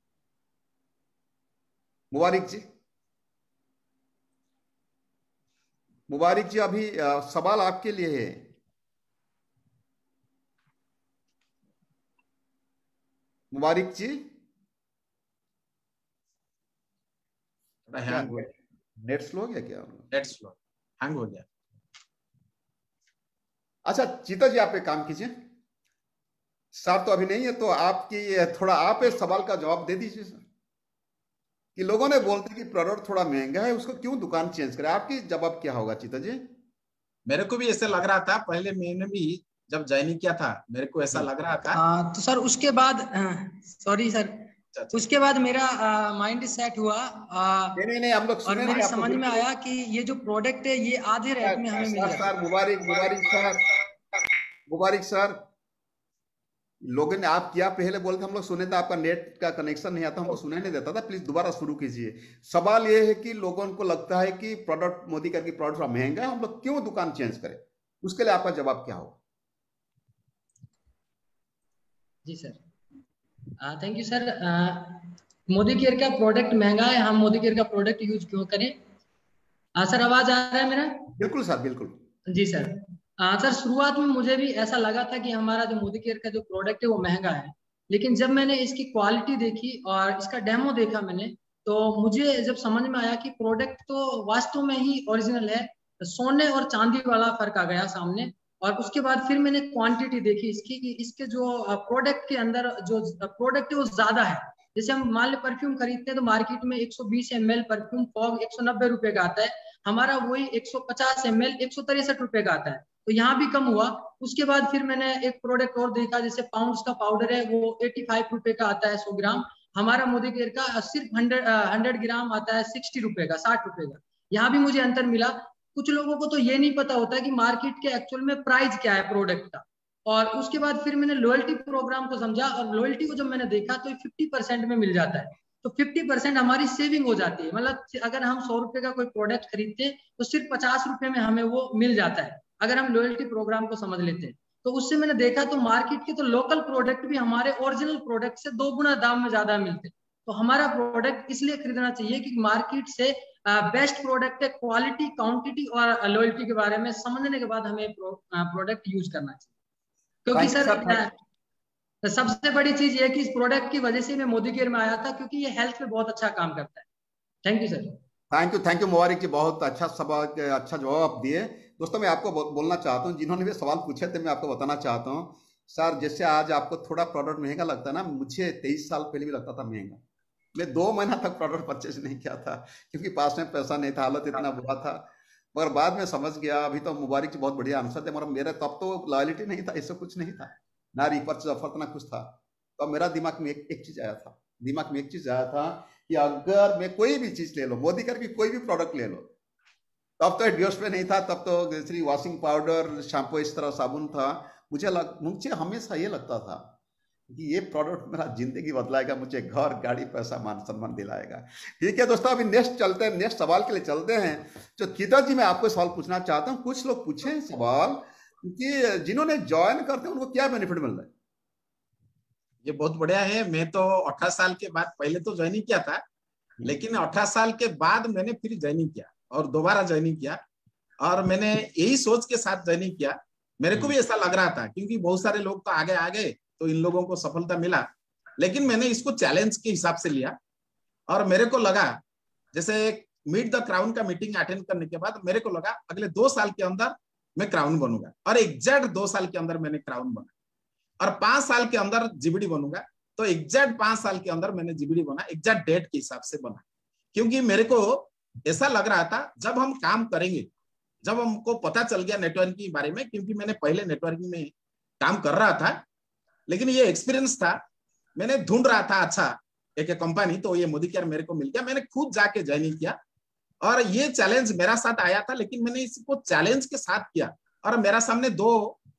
मुबारक जी, मुबारक जी अभी सवाल आपके लिए है। मुबारक जी, नेट स्लो हो गया क्या? नेट स्लो, हैंग हो गया। अच्छा चीता जी, आप एक काम कीजिए, सर तो अभी नहीं है, तो आपकी थोड़ा आप इस सवाल का जवाब दे दीजिए सर, कि लोगों ने बोलते कि प्रोडक्ट थोड़ा महंगा है, उसको क्यों दुकान चेंज करें। आपकी जवाब क्या होगा चीता जी? मेरे को भी ऐसे लग रहा था, पहले मैंने भी जब ज्वाइनिंग किया था मेरे को ऐसा लग रहा था। तो सर उसके बाद सॉरी सर, उसके बाद मेरा माइंड सेट हुआ, नहीं हम लोग और मेरी समझ में आया कि ये जो प्रोडक्ट है ये आधे रेट में हमें मिल रहा है। मुबारक सर, लोगों ने आप क्या पहले बोलते हम लोग सुने थे, आपका नेट का कनेक्शन नहीं आता, हमको सुने नहीं देता था। प्लीज दोबारा शुरू कीजिए। सवाल ये है कि लोगों को लगता है कि प्रोडक्ट, मोदी केयर की प्रोडक्ट थोड़ा महंगा है, हम लोग क्यों दुकान चेंज करें, उसके लिए आपका जवाब क्या होगा? जी sir, thank you sir. Modi care का प्रोडक्ट महंगा है, हम मोदी केयर का प्रोडक्ट यूज क्यों करें? सर आवाज आ रहा है मेरा? बिल्कुल सर, बिल्कुल जी सर। सर शुरुआत में मुझे भी ऐसा लगा था कि हमारा जो मोदी केयर का जो प्रोडक्ट है वो महंगा है, लेकिन जब मैंने इसकी क्वालिटी देखी और इसका डेमो देखा मैंने, तो मुझे जब समझ में आया कि प्रोडक्ट तो वास्तव में ही ओरिजिनल है, सोने और चांदी वाला फर्क आ गया सामने। और उसके बाद फिर मैंने क्वांटिटी देखी इसकी, कि इसके जो प्रोडक्ट के अंदर जो प्रोडक्ट है वो ज्यादा है। जैसे हम मान लो परफ्यूम खरीदते हैं तो मार्केट में 120 ml परफ्यूम फॉग 190 रुपए का आता है, हमारा वही 150 ml 163 रुपए का आता है, तो यहाँ भी कम हुआ। उसके बाद फिर मैंने एक प्रोडक्ट और देखा, जैसे पाउंड्स का पाउडर है वो 85 रुपए का आता है 100 ग्राम, हमारा मोदी केयर का सिर्फ 100 ग्राम आता है 60 रुपए का, 60 रुपए का। यहाँ भी मुझे अंतर मिला। कुछ लोगों को तो ये नहीं पता होता है कि मार्केट के एक्चुअल में प्राइस क्या है प्रोडक्ट का। और उसके बाद फिर मैंने लॉयल्टी प्रोग्राम को समझा, और लॉयल्टी को जब मैंने देखा तो 50% में मिल जाता है, तो 50% हमारी सेविंग हो जाती है। मतलब अगर हम 100 रुपए का कोई प्रोडक्ट खरीदते हैं तो सिर्फ 50 रुपए में हमें वो मिल जाता है, अगर हम लॉयल्टी प्रोग्राम को समझ लेते हैं। तो उससे मैंने देखा तो मार्केट के तो लोकल प्रोडक्ट भी हमारे ओरिजिनल प्रोडक्ट से 2 गुना दाम में ज्यादा मिलते हैं। तो हमारा प्रोडक्ट इसलिए खरीदना चाहिए कि मार्केट से बेस्ट प्रोडक्ट है, क्वालिटी, क्वांटिटी और लॉयल्टी के बारे में समझने के बाद हमें प्रोडक्ट यूज करना चाहिए। क्योंकि सर सबसे बड़ी चीज ये है कि इस प्रोडक्ट की वजह से मैं मोदी केयर में आया था, क्योंकि ये हेल्थ पे बहुत अच्छा काम करता है। Thank you sir. Thank you Mubarak ji, बहुत अच्छा सवाल, अच्छा जवाब दिए। दोस्तों मैं आपको बोलना चाहता हूँ, जिन्होंने भी सवाल पूछे थे मैं आपको बताना चाहता हूँ सर, जैसे आज आपको थोड़ा प्रोडक्ट महंगा लगता है ना, मुझे 23 साल पहले भी लगता था महंगा। मैं 2 महीना तक प्रोडक्ट परचेज नहीं किया था, क्योंकि पास में पैसा नहीं था, हालत इतना बुरा था। मगर बाद में समझ गया। अभी तो मुबारक जी बहुत बढ़िया आंसर थे, मगर मेरे तब तो लॉयल्टी नहीं था, ऐसा कुछ नहीं था, ना रिपर्च ऑफर ना कुछ था। तो मेरा दिमाग में एक चीज आया था, कि अगर मैं कोई भी चीज ले लो, मोदी केयर की कोई भी प्रोडक्ट ले लो, तब तो डिओस पे नहीं था, तब तो श्री वॉशिंग पाउडर, शैम्पू, इस तरह साबुन था। मुझे हमेशा ये लगता था कि ये प्रोडक्ट मेरा जिंदगी बदलाएगा, मुझे घर, गाड़ी, पैसा, मान सम्मान दिलाएगा। ठीक है दोस्तों, अभी नेक्स्ट सवाल के लिए चलते हैं। तो चीता जी मैं आपको सवाल पूछना चाहता हूँ, कुछ लोग पूछे सवाल कि जिन्होंने ज्वाइन करते हैं उनको क्या बेनिफिट मिल रहा है? ये बहुत बढ़िया है। मैं तो 18 साल के बाद, पहले तो ज्वाइनिंग किया था, लेकिन 18 साल के बाद मैंने फिर ज्वाइनिंग किया और दोबारा ज्वाइनिंग किया, और मैंने यही सोच के साथ ज्वाइनिंग किया। मेरे को भी ऐसा लग रहा था, क्योंकि बहुत सारे लोग तो आगे आ गए, तो इन लोगों को सफलता मिला, लेकिन मैंने इसको चैलेंज के हिसाब से लिया। और मेरे को लगा, जैसे मीट द क्राउन का मीटिंग अटेंड करने के बाद मेरे को लगा अगले 2 साल के अंदर मैं क्राउन बनूंगा, और एग्जैक्ट 2 साल के अंदर मैंने क्राउन बना, और 5 साल के अंदर जीबीडी बनूंगा। तो एग्जैक्ट 5 साल के अंदर मैंने जीबीडी बना, एग्जैक्ट डेट के हिसाब से बना, क्योंकि मेरे को ऐसा लग रहा था जब हम काम करेंगे, जब हमको पता चल गया नेटवर्किंग के बारे में, क्योंकि मैंने पहले नेटवर्किंग में काम कर रहा था, लेकिन ये एक्सपीरियंस था, मैंने ढूंढ रहा था अच्छा एक कंपनी, तो ये मोदी केयर मेरे को मिल गया। मैंने खुद जाके ज्वाइन किया और ये चैलेंज मेरा साथ आया था, लेकिन मैंने इसको चैलेंज के साथ किया और मेरा सामने दो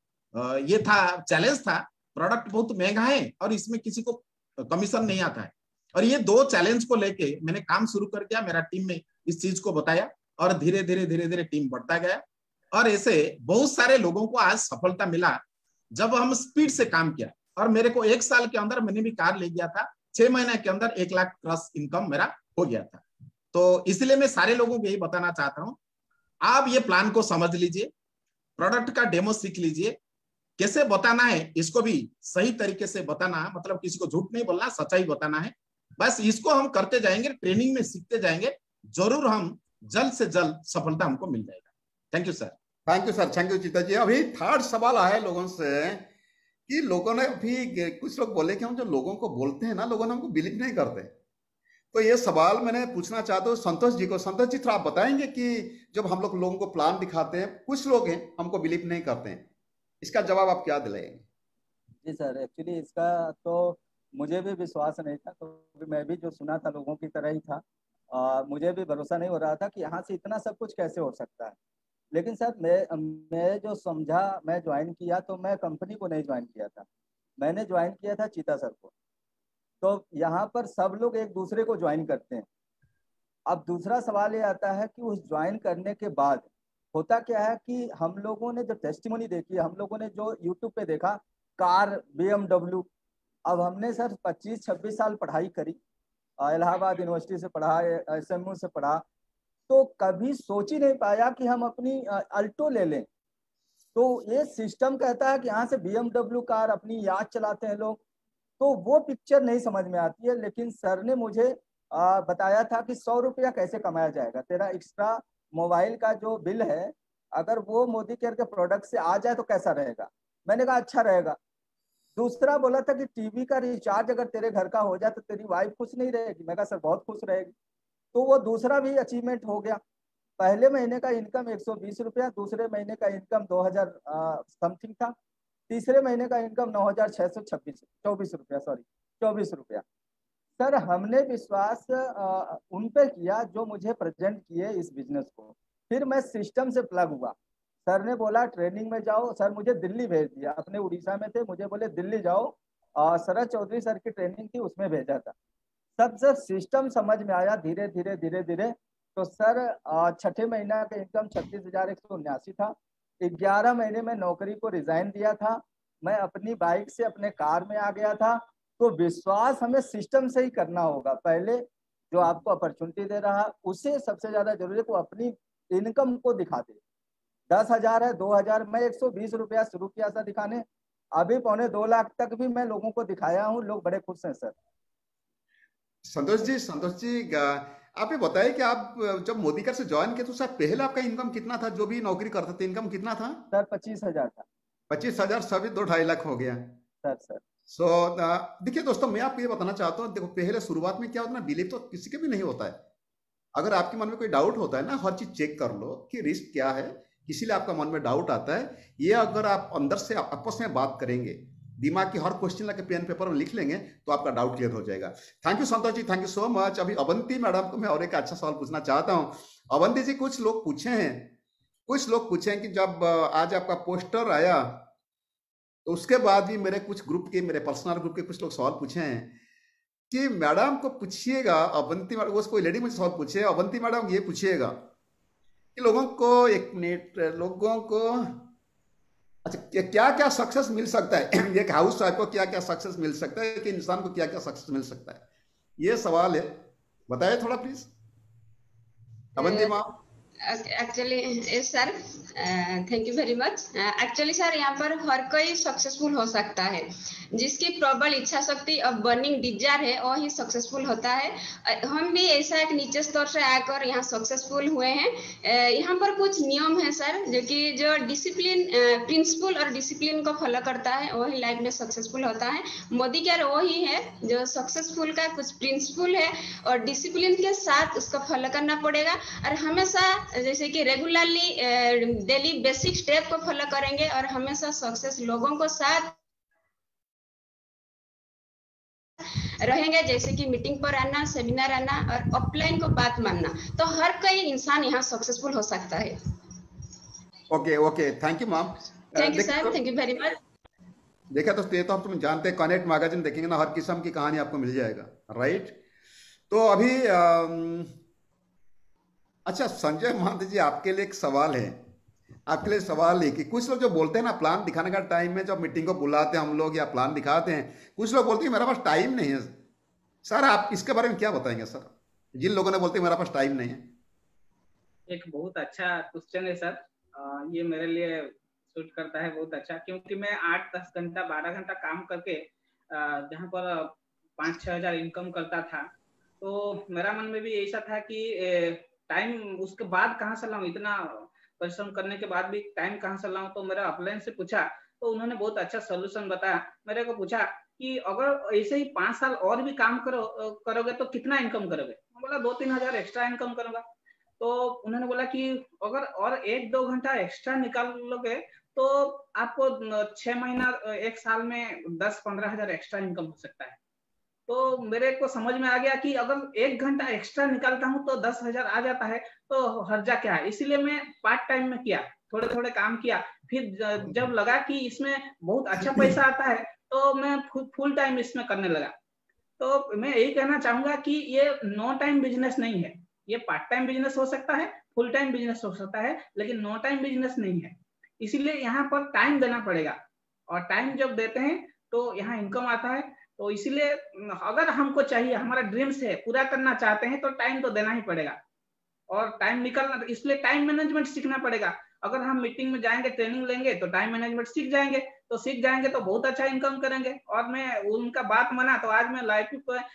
ये था चैलेंज था, प्रोडक्ट बहुत महंगा है और इसमें किसी को कमीशन नहीं आता है, और ये दो चैलेंज को लेके मैंने काम शुरू कर दिया। मेरा टीम में इस चीज को बताया और धीरे धीरे टीम बढ़ता गया और ऐसे बहुत सारे लोगों को आज सफलता मिला जब हम स्पीड से काम किया। और मेरे को 1 साल के अंदर मैंने भी कार ले गया था, 6 महीने के अंदर 1 लाख प्लस इनकम मेरा हो गया था। तो इसलिए मैं सारे लोगों को यही बताना चाहता हूँ, आप ये प्लान को समझ लीजिए, प्रोडक्ट का डेमो सीख लीजिए, कैसे बताना है इसको भी सही तरीके से बताना, मतलब किसी को झूठ नहीं बोलना, सच्चाई बताना है। बस इसको हम करते जाएंगे, ट्रेनिंग में सीखते जाएंगे, जरूर हम जल्द से जल्द सफलता हमको मिल जाएगा। Thank you sir. Thank you sir, thank you Chitta ji. अभी थर्ड सवाल आया है लोगों से कि लोगों ने अभी कुछ लोग बोले कि हम जो लोगों को बोलते हैं ना, लोगों ने हमको बिलीव नहीं करते। तो ये सवाल मैंने पूछना चाहता हूँ संतोष जी को। संतोष जी थोड़ा आप बताएंगे कि जब हम लोग लोगों को प्लान दिखाते हैं, कुछ लोग हैं हमको बिलीव नहीं करते हैं, इसका जवाब आप क्या दिलाएंगे? जी सर, एक्चुअली इसका तो मुझे भी विश्वास नहीं था, तो मैं भी जो सुना था लोगों की तरह ही था। मुझे भी भरोसा नहीं हो रहा था कि यहाँ से इतना सब कुछ कैसे हो सकता है। लेकिन सर मैं जो समझा, मैं ज्वाइन किया तो मैं कंपनी को नहीं ज्वाइन किया था, मैंने ज्वाइन किया था चीता सर को। तो यहाँ पर सब लोग एक दूसरे को ज्वाइन करते हैं। अब दूसरा सवाल ये आता है कि उस ज्वाइन करने के बाद होता क्या है कि हम लोगों ने जो टेस्टिमोनी देखी, हम लोगों ने जो यूट्यूब पे देखा, कार BMW, अब हमने सर 25-26 साल पढ़ाई करी, इलाहाबाद यूनिवर्सिटी से पढ़ा, SMU से पढ़ा, तो कभी सोच ही नहीं पाया कि हम अपनी अल्टो ले लें। तो ये सिस्टम कहता है कि यहाँ से BMW कार अपनी याद चलाते हैं लोग, तो वो पिक्चर नहीं समझ में आती है। लेकिन सर ने मुझे बताया था कि 100 रुपया कैसे कमाया जाएगा, तेरा एक्स्ट्रा मोबाइल का जो बिल है अगर वो मोदी केयर के प्रोडक्ट से आ जाए तो कैसा रहेगा। मैंने कहा अच्छा रहेगा। दूसरा बोला था कि टीवी का रिचार्ज अगर तेरे घर का हो जाए तो तेरी वाइफ खुश नहीं रहेगी। मैं कहा सर बहुत खुश रहेगी। तो वो दूसरा भी अचीवमेंट हो गया। पहले महीने का इनकम 120 रुपया, दूसरे महीने का इनकम 2000 समथिंग था, तीसरे महीने का इनकम 9624 रुपया, सॉरी 24 रुपया। सर हमने विश्वास उन पे किया जो मुझे प्रेजेंट किए इस बिजनेस को। फिर मैं सिस्टम से प्लग हुआ। सर ने बोला ट्रेनिंग में जाओ, सर मुझे दिल्ली भेज दिया, अपने उड़ीसा में थे, मुझे बोले दिल्ली जाओ, शरद चौधरी सर की ट्रेनिंग थी उसमें भेजा था। सब जब सिस्टम समझ में आया धीरे धीरे तो सर 6ठे महीना का इनकम 36,179 था। 11 महीने में नौकरी को रिजाइन दिया था, मैं अपनी बाइक से अपने कार में आ गया था। तो विश्वास हमें सिस्टम से ही करना होगा। पहले जो आपको अपॉर्चुनिटी दे रहा है उसे सबसे ज्यादा जरूरी है, को अपनी इनकम को दिखा दे। 10,000 है, 2,000, मैं 120 रुपया शुरू किया था दिखाने, अभी 1.25-2 लाख तक भी मैं लोगों को दिखाया हूँ, लोग बड़े खुश हैं सर। संतोष जी आप ये बताइए कि आप जब मोदी केयर से ज्वाइन किया तो सर पहले आपका इनकम कितना था? जो भी नौकरी करते थे इनकम कितना था? सर 25,000 था। 25,000 सभी 2-2.5 लाख हो गया सर। सो देखिए दोस्तों, मैं आपको ये बताना चाहता हूँ, देखो पहले शुरुआत में क्या होता है ना, बिलीव तो किसी के भी नहीं होता है। अगर आपके मन में कोई डाउट होता है ना, हर चीज चेक कर लो कि रिस्क क्या है, इसीलिए आपका मन में डाउट आता है। ये अगर आप अंदर से आपस में बात करेंगे, दिमाग की हर क्वेश्चन लगे पेन पेपर में लिख लेंगे तो आपका डाउट क्लियर हो जाएगा। Thank you Santosh ji, thank you so much. अभी अवंती मैडम को मैं और एक अच्छा सवाल पूछना चाहता हूँ। अवंती जी, कुछ लोग पूछे हैं कि जब आज आपका पोस्टर आया तो उसके बाद भी मेरे पर्सनल ग्रुप के कुछ लोग सवाल पूछे हैं कि मैडम को पूछिएगा, अवंती मैडम, वो कोई लेडी मुझे सवाल पूछे, अवंती मैडम ये पूछिएगा कि लोगों को अच्छा क्या क्या सक्सेस मिल सकता है, एक हाउस वाइफ को क्या क्या सक्सेस मिल सकता है, एक इंसान को क्या क्या सक्सेस मिल सकता है, ये सवाल है, बताइए थोड़ा please Avanti ma'am. Actually yes sir, thank you very much. Actually sir यहाँ पर हर कोई सक्सेसफुल हो सकता है, जिसकी प्रबल इच्छा शक्ति और बर्निंग डिजायर है वो ही सक्सेसफुल होता है। हम भी ऐसा एक नीचे स्तर से आकर यहाँ सक्सेसफुल हुए हैं। यहाँ पर कुछ नियम है सर, जो डिसिप्लिन, प्रिंसिपल और डिसिप्लिन को फॉलो करता है वही लाइफ में सक्सेसफुल होता है। मोदी केयर वही है जो सक्सेसफुल का कुछ प्रिंसिपल है और डिसिप्लिन के साथ उसको फॉलो करना पड़ेगा, और हमेशा जैसे कि रेगुलरली डेली बेसिक स्टेप को फॉलो करेंगे और हमेशा सक्सेस लोगों को साथ रहेंगे, जैसे कि मीटिंग पर आना, सेमिनार आना और ऑफलाइन को बात मानना, तो हर कोई इंसान यहाँ सक्सेसफुल हो सकता है। Okay okay, thank you ma'am. Thank you sir, thank you very much. देखा दोस्तों, ये तो हम तुम जानते हैं, कनेक्ट मैगजीन देखेंगे ना, हर किस्म की कहानी आपको मिल जाएगा, राइट। तो अभी अच्छा संजय महंत जी, आपके लिए एक सवाल है, आपके लिए सवाल है कि कुछ लोग जो बोलते हैं ना प्लान दिखाने का टाइम में, जब मीटिंग को बुलाते हैं हम लोग या प्लान दिखाते हैं, कुछ लोग बोलते हैं मेरे पास टाइम नहीं है। सर आप इसके बारे में क्या बताएंगे सर, जिन लोगों ने बोलते हैं मेरे पास टाइम नहीं है? एक बहुत अच्छा क्वेश्चन है सर, ये मेरे लिए सूट करता है बहुत अच्छा, क्योंकि मैं 8-10 घंटा 12 घंटा काम करके जहाँ पर 5-6 हज़ार इनकम करता था, तो मेरा मन में भी ऐसा था कि टाइम उसके बाद कहाँ से लाऊं, इतना परिश्रम करने के बाद भी टाइम कहाँ से लाऊं। तो मेरा अपलाइन से पूछा तो उन्होंने बहुत अच्छा सोल्यूशन बताया। मेरे को पूछा कि अगर ऐसे ही 5 साल और भी काम करोगे तो कितना इनकम करोगे? मैं बोला 2-3 हज़ार एक्स्ट्रा इनकम करूंगा। तो उन्होंने बोला कि अगर और 1-2 घंटा एक्स्ट्रा निकाल लोगे तो आपको 6 महीना 1 साल में 10-15 हज़ार एक्स्ट्रा इनकम हो सकता है। तो मेरे को समझ में आ गया कि अगर 1 घंटा एक्स्ट्रा निकालता हूँ तो 10 हज़ार आ जाता है, तो हर्जा क्या है। इसीलिए मैं पार्ट टाइम में किया, थोड़े थोड़े काम किया, फिर जब लगा कि इसमें बहुत अच्छा पैसा आता है तो मैं फुल टाइम इसमें करने लगा। तो मैं यही कहना चाहूंगा कि ये नो टाइम बिजनेस नहीं है, ये पार्ट टाइम बिजनेस हो सकता है, फुल टाइम बिजनेस हो सकता है, लेकिन नो टाइम बिजनेस नहीं है। इसीलिए यहाँ पर टाइम देना पड़ेगा, और टाइम जब देते हैं तो यहाँ इनकम आता है। तो इसीलिए अगर हमको चाहिए, हमारा ड्रीम्स है, पूरा करना चाहते हैं, तो टाइम तो देना ही पड़ेगा और टाइम निकालना, इसलिए टाइम मैनेजमेंट सीखना पड़ेगा। अगर हम मीटिंग में जाएंगे, ट्रेनिंग लेंगे तो टाइम मैनेजमेंट सीख जाएंगे, तो बहुत अच्छा इनकम करेंगे। और मैं उनका बात माना तो आज मैं लाइफ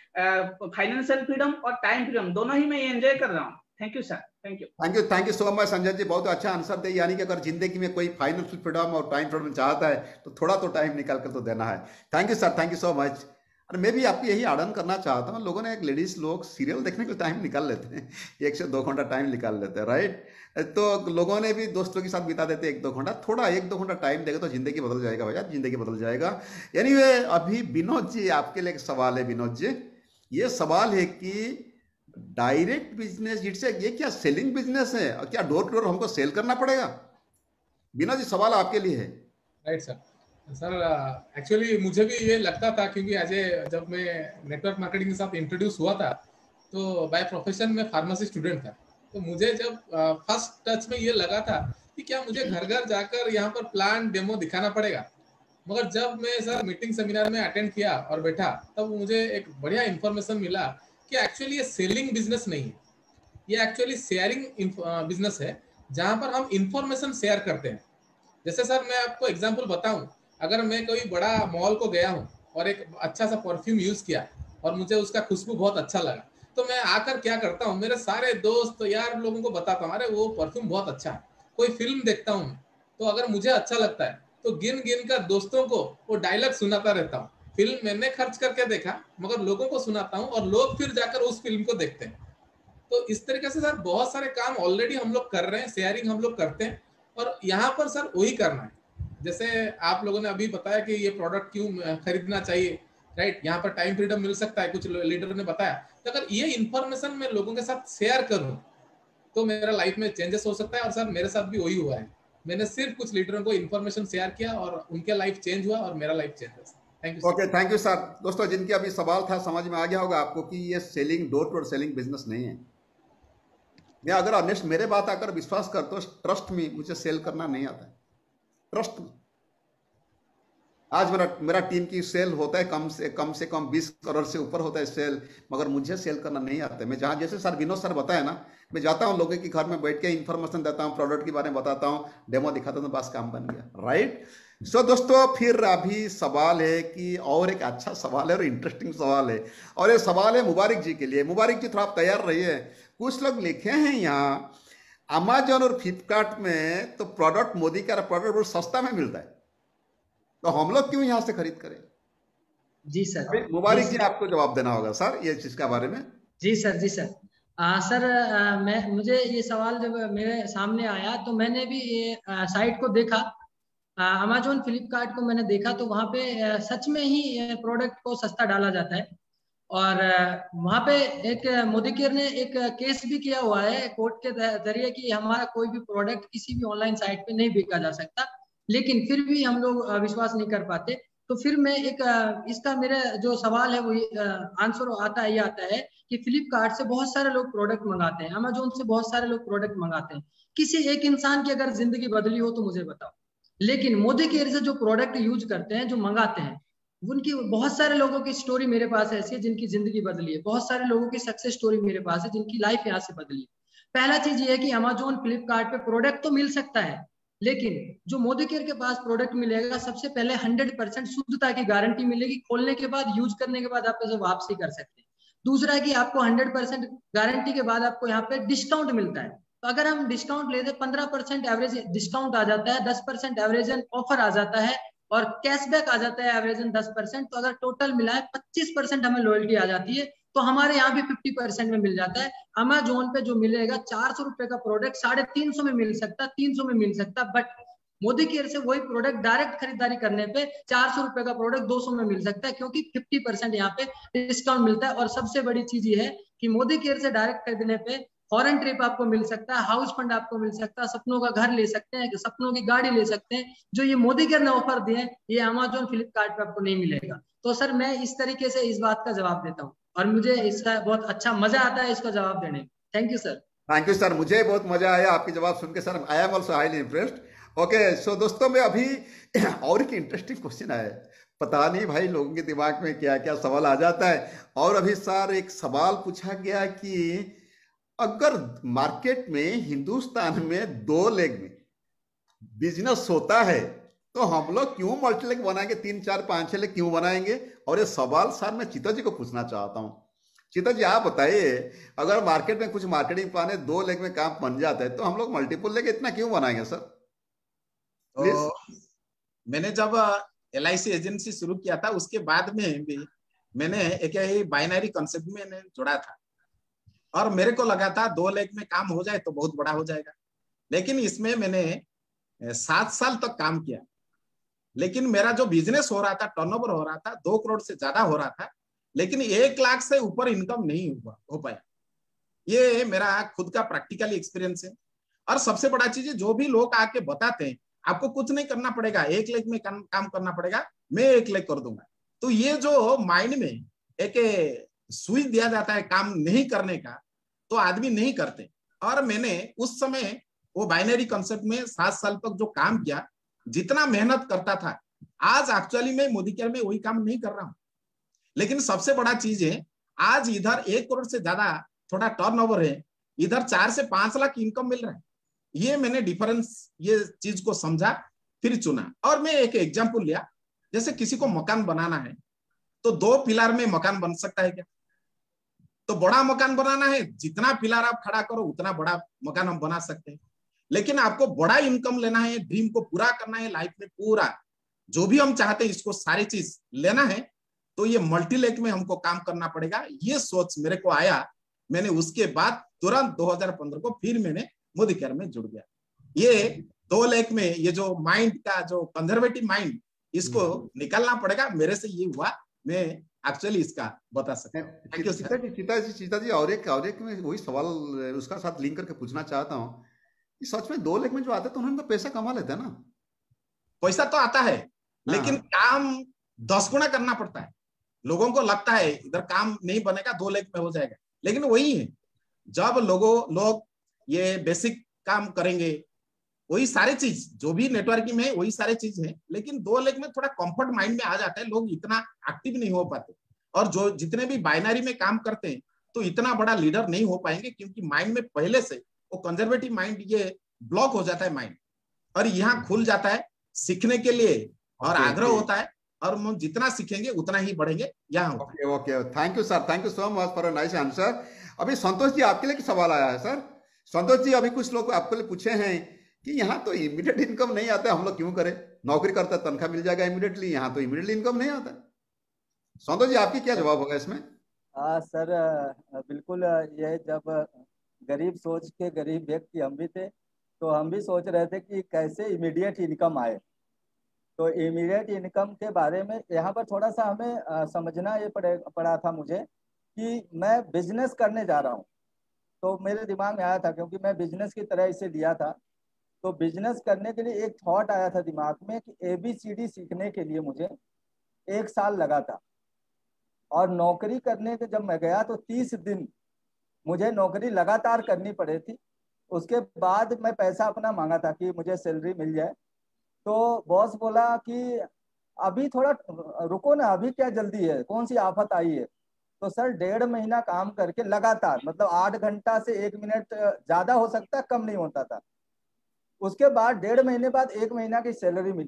में फाइनेंशियल फ्रीडम और टाइम फ्रीडम दोनों ही मैं एंजॉय कर रहा हूँ। Thank you sir, thank you. Thank you so much Sanjay ji, बहुत अच्छा आंसर दे। यानी कि अगर जिंदगी में कोई फाइनेंशियल फ्रीडम और टाइम फ्रीडम चाहता है तो थोड़ा तो टाइम निकाल कर तो देना है। Thank you sir, thank you so much. और मैं भी आपको यही आड़न करना चाहता हूँ, लोगों ने एक लेडीज लोग सीरियल देखने के टाइम निकाल लेते हैं, 1 से 2 घंटा टाइम निकाल लेते हैं, राइट। तो लोगों ने भी दोस्तों के साथ बिता देते 1-2 घंटा, थोड़ा 1-2 घंटा टाइम देगा तो जिंदगी बदल जाएगा भैया, जिंदगी बदल जाएगा। यानी अभी विनोद जी, आपके लिए एक सवाल है विनोद जी। ये सवाल है कि डायरेक्ट बिजनेस जिससे ये क्या सेलिंग बिजनेस है, क्या डोर टू डोर हमको सेल करना पड़ेगा? विनोद जी सवाल आपके लिए है। राइट सर, एक्चुअली मुझे भी ये लगता था, क्योंकि जब मैं नेटवर्क मार्केटिंग के साथ इंट्रोड्यूस हुआ था तो बाय प्रोफेशन में फार्मेसी स्टूडेंट था। तो मुझे जब फर्स्ट टच में ये लगा था कि क्या मुझे घर घर जाकर यहाँ पर प्लान डेमो दिखाना पड़ेगा। मगर जब मैं सर मीटिंग सेमिनार में अटेंड किया और बैठा, तब मुझे एक बढ़िया इंफॉर्मेशन मिला कि एक्चुअली ये सेलिंग बिजनेस नहीं है, ये एक्चुअली शेयरिंग बिजनेस है, जहाँ पर हम इंफॉर्मेशन शेयर करते हैं। जैसे सर मैं आपको एग्जांपल बताऊं, अगर मैं कोई बड़ा मॉल को गया हूं और एक अच्छा सा परफ्यूम यूज किया और मुझे उसका खुशबू बहुत अच्छा लगा, तो मैं आकर क्या करता हूं, मेरे सारे दोस्त यार लोगों को बताता हूं, अरे वो परफ्यूम बहुत अच्छा है। कोई फिल्म देखता हूं तो अगर मुझे अच्छा लगता है तो गिन गिन कर दोस्तों को वो डायलॉग सुनाता रहता हूँ। फिल्म मैंने खर्च करके देखा, मगर लोगों को सुनाता हूँ और लोग फिर जाकर उस फिल्म को देखते हैं। तो इस तरीके से सर बहुत सारे काम ऑलरेडी हम लोग कर रहे हैं, शेयरिंग हम लोग करते हैं, और यहाँ पर सर वही करना है। जैसे आप लोगों ने अभी बताया कि ये प्रोडक्ट क्यों खरीदना चाहिए, राइट, यहाँ पर टाइम फ्रीडम मिल सकता है, कुछ लीडर ने बताया। तो अगर ये इन्फॉर्मेशन मैं लोगों के साथ शेयर करूँ तो मेरा लाइफ में चेंजेस हो सकता है, और सर मेरे साथ भी वही हुआ है। मैंने सिर्फ कुछ लीडरों को इन्फॉर्मेशन शेयर किया और उनके लाइफ चेंज हुआ और मेरा लाइफ चेंज हुआ। Thank you. Okay, thank you sir. दोस्तों जिनके अभी सवाल था समझ में आ गया होगा आपको कि ये selling door to door selling business नहीं है। मैं अगर ऑनेस्ट मेरे बात आकर विश्वास करता हूँ, ट्रस्ट में मुझे सेल करना नहीं आता है, ट्रस्ट में। आज मेरा टीम की सेल होता है कम से कम 20 करोड़ से ऊपर होता है सेल, मगर मुझे सेल करना नहीं आता है। मैं जहाँ, जैसे सर विनोद सर बताया ना, मैं जाता हूँ लोगों के घर में बैठ के इन्फॉर्मेशन देता हूँ, प्रोडक्ट के बारे में बताता हूँ, डेमो दिखाता हूँ, बस काम बन गया, राइट। सो दोस्तों, फिर अभी सवाल है कि, और एक अच्छा सवाल है और इंटरेस्टिंग सवाल है, और ये सवाल है मुबारक जी के लिए। मुबारक जी थोड़ा आप तैयार रहिए। कुछ लोग लिखे हैं यहाँ, अमेजोन और फ्लिपकार्ट में तो प्रोडक्ट, मोदी का प्रोडक्ट बहुत सस्ता में मिलता है, तो हम लोग क्यों यहाँ से खरीद करें? जी सर, मुबारक जी आपको जवाब देना होगा सर ये चीज के बारे में। जी सर, जी सर। सर मुझे ये सवाल जब मेरे सामने आया तो मैंने भी ये साइट को देखा, अमेजोन फ्लिपकार्ट को मैंने देखा, तो वहाँ पे सच में ही प्रोडक्ट को सस्ता डाला जाता है। और वहाँ पे एक मोदी केयर ने एक केस भी किया हुआ है कोर्ट के जरिए कि हमारा कोई भी प्रोडक्ट किसी भी ऑनलाइन साइट पे नहीं बेचा जा सकता, लेकिन फिर भी हम लोग विश्वास नहीं कर पाते। तो फिर मैं एक इसका मेरा जो सवाल है वो आंसर ये आता है कि फ्लिपकार्ट से बहुत सारे लोग प्रोडक्ट मंगाते हैं, अमेजोन से बहुत सारे लोग प्रोडक्ट मंगाते हैं। किसी एक इंसान की अगर जिंदगी बदली हो तो मुझे बताओ, लेकिन मोदी केयर से जो प्रोडक्ट यूज करते हैं, जो मंगाते हैं, उनकी बहुत सारे लोगों की स्टोरी मेरे पास ऐसी है जिनकी जिंदगी बदली है। बहुत सारे लोगों की सक्सेस स्टोरी मेरे पास है जिनकी लाइफ यहाँ से बदली है। पहला चीज ये है कि अमेजोन फ्लिपकार्ट पे प्रोडक्ट तो मिल सकता है, लेकिन जो मोदी केयर के पास प्रोडक्ट मिलेगा, सबसे पहले 100% शुद्धता की गारंटी मिलेगी। खोलने के बाद, यूज करने के बाद आप इसे वापसी कर सकते हैं। दूसरा है कि आपको 100% गारंटी के बाद आपको यहाँ पे डिस्काउंट मिलता है। तो अगर हम डिस्काउंट लेते हैं, 15% एवरेज डिस्काउंट आ जाता है, 10% एवरेज ऑफर आ जाता है, और कैशबैक आ जाता है एवरेज 10%। तो अगर टोटल मिलाए 25% हमें लॉयल्टी आ जाती है। तो हमारे यहाँ भी 50% में मिल जाता है। अमेजोन पे जो मिलेगा 400 रुपए का प्रोडक्ट 350 में मिल सकता, 300 में मिल सकता, बट मोदी केयर से वही प्रोडक्ट डायरेक्ट खरीदारी करने पे 400 रुपए का प्रोडक्ट 200 में मिल सकता है, क्योंकि 50% यहाँ पे डिस्काउंट मिलता है। और सबसे बड़ी चीज ये है कि मोदी केयर से डायरेक्ट खरीदने पे फॉरेन ट्रिप आपको मिल सकता है, हाउस फंड आपको मिल सकता है, सपनों का घर ले सकते हैं, सपनों की गाड़ी ले सकते हैं। जो ये मोदी केयर ने ऑफर दिए, ये अमेजोन फ्लिपकार्ट पे आपको नहीं मिलेगा। तो सर मैं इस तरीके से इस बात का जवाब देता हूँ, और मुझे इसका बहुत अच्छा मजा आता है इसका जवाब देने में। Thank you sir. Thank you sir, मुझे बहुत मजा आया आपके जवाब सुन के sir. I am also highly impressed. Okay, so दोस्तों, में अभी और एक इंटरेस्टिंग क्वेश्चन है, पता नहीं भाई लोगों के दिमाग में क्या क्या सवाल आ जाता है। और अभी सर एक सवाल पूछा गया कि अगर मार्केट में, हिंदुस्तान में 2 लेग में बिजनेस होता है तो हम लोग क्यों मल्टीलेग बनाएंगे, 3, 4, 5, 6 लेग क्यों बनाएंगे? और ये सवाल सर मैं चिता जी को पूछना चाहता हूँ। चिता जी आप बताइए, अगर मार्केट में कुछ मार्केटिंग प्लान है, 2 लेग में काम बन जाता है, तो हम लोग मल्टीपल लेग इतना क्यों बनाएंगे सर? तो मैंने जब LIC एजेंसी शुरू किया था, उसके बाद में भी मैंने एक बाइनरी कॉन्सेप्ट में जोड़ा था, और मेरे को लगा था 2 लेग में काम हो जाए तो बहुत बड़ा हो जाएगा। लेकिन इसमें मैंने 7 साल तक काम किया, लेकिन मेरा जो बिजनेस हो रहा था, टर्नओवर हो रहा था, 2 करोड़ से ज्यादा हो रहा था, लेकिन 1 लाख से ऊपर इनकम नहीं हो पाया। ये मेरा खुद का प्रैक्टिकल एक्सपीरियंस है। और सबसे बड़ा चीज है, जो भी लोग आके बताते हैं आपको कुछ नहीं करना पड़ेगा, 1 लेग में काम करना पड़ेगा, मैं 1 लेग कर दूंगा, तो ये जो माइंड में एक स्विच दिया जाता है काम नहीं करने का, तो आदमी नहीं करते। और मैंने उस समय वो बाइनरी कॉन्सेप्ट में 7 साल तक जो काम किया, जितना मेहनत करता था, आज एक्चुअली मैं मोदी केयर में वही काम नहीं कर रहा हूं। लेकिन सबसे बड़ा चीज है, आज इधर 1 करोड़ से ज्यादा थोड़ा टर्नओवर है, इधर 4 से 5 लाख इनकम मिल रहा है। ये मैंने डिफरेंस, ये चीज को समझा, फिर चुना। और मैं एक एग्जाम्पल लिया, जैसे किसी को मकान बनाना है तो 2 पिलर में मकान बन सकता है क्या? तो बड़ा मकान बनाना है, जितना पिलर आप खड़ा करो उतना बड़ा मकान हम बना सकते हैं। लेकिन आपको बड़ा इनकम लेना है, ड्रीम को पूरा करना है, लाइफ में पूरा जो भी हम चाहते हैं इसको सारी चीज लेना है, तो ये मल्टीलेग में हमको काम करना पड़ेगा। ये सोच मेरे को आया। मैंने उसके बाद तुरंत 2015 को फिर मैंने मोदी केयर में जुड़ गया। ये 2 लेग में ये जो माइंड का जो कंजर्वेटिव माइंड, इसको निकालना पड़ेगा। मेरे से ये हुआ, मैं एक्चुअली इसका बता सकता हूँ। चिता जी और एक मैं वही सवाल उसका साथ लिंक करके पूछना चाहता हूँ कि सच में 2 लेग में जो आते हैं तो उन्होंने तो पैसा कमा लेते हैं ना? पैसा तो आता है, लेकिन काम 10 गुना करना पड़ता है। लोगों को लगता है इधर काम नहीं बनेगा, 2 लेग में हो जाएगा, लेकिन वही है, जब लोग ये बेसिक काम करेंगे, वही सारे चीज जो भी नेटवर्किंग में वही सारे चीज है, लेकिन 2 लेग में थोड़ा कंफर्ट माइंड में आ जाता है, लोग इतना एक्टिव नहीं हो पाते। और जो जितने भी बाइनरी में काम करते हैं तो इतना बड़ा लीडर नहीं हो पाएंगे, क्योंकि माइंड में पहले से वो कंजर्वेटिव माइंड ये ब्लॉक हो जाता है माइंड, और यहाँ खुल जाता है सीखने के लिए और आग्रह होता है, और हम जितना सीखेंगे उतना ही बढ़ेंगे यहाँ। Okay okay, thank you sir, thank you so much for a nice answer. अभी संतोष जी आपके लिए सवाल आया है सर। संतोष जी, अभी कुछ लोग आपके लिए पूछे हैं कि यहाँ तो इमीडिएट इनकम नहीं आता, हम लोग क्यों करें? नौकरी करता तनख्वाह मिल जाएगा इमीडिएटली, यहाँ तो इमीडिएटली इनकम नहीं आता। संतोष जी, आपकी क्या जवाब होगा इसमें? सर बिल्कुल, ये जब गरीब सोच के गरीब व्यक्ति हम भी थे, तो हम भी सोच रहे थे कि कैसे इमीडिएट इनकम आए। तो इमीडिएट इनकम के बारे में यहाँ पर थोड़ा सा हमें समझना ये पड़ा था मुझे कि मैं बिजनेस करने जा रहा हूँ। तो मेरे दिमाग में आया था, क्योंकि मैं बिजनेस की तरह इसे लिया था, तो बिजनेस करने के लिए एक थॉट आया था दिमाग में कि ABCD सीखने के लिए मुझे 1 साल लगा था। और नौकरी करने के जब मैं गया तो 30 दिन मुझे नौकरी लगातार करनी पड़ी थी। उसके बाद मैं पैसा अपना मांगा था कि मुझे सैलरी मिल जाए। तो बॉस बोला कि अभी थोड़ा रुको ना, अभी क्या जल्दी है, कौन सी आफत आई है। तो सर 1.5 महीना काम करके लगातार, मतलब 8 घंटा से 1 मिनट ज्यादा हो सकता है, कम नहीं होता था। उसके बाद 1.5 महीने बाद 1 महीना की सैलरी मिली।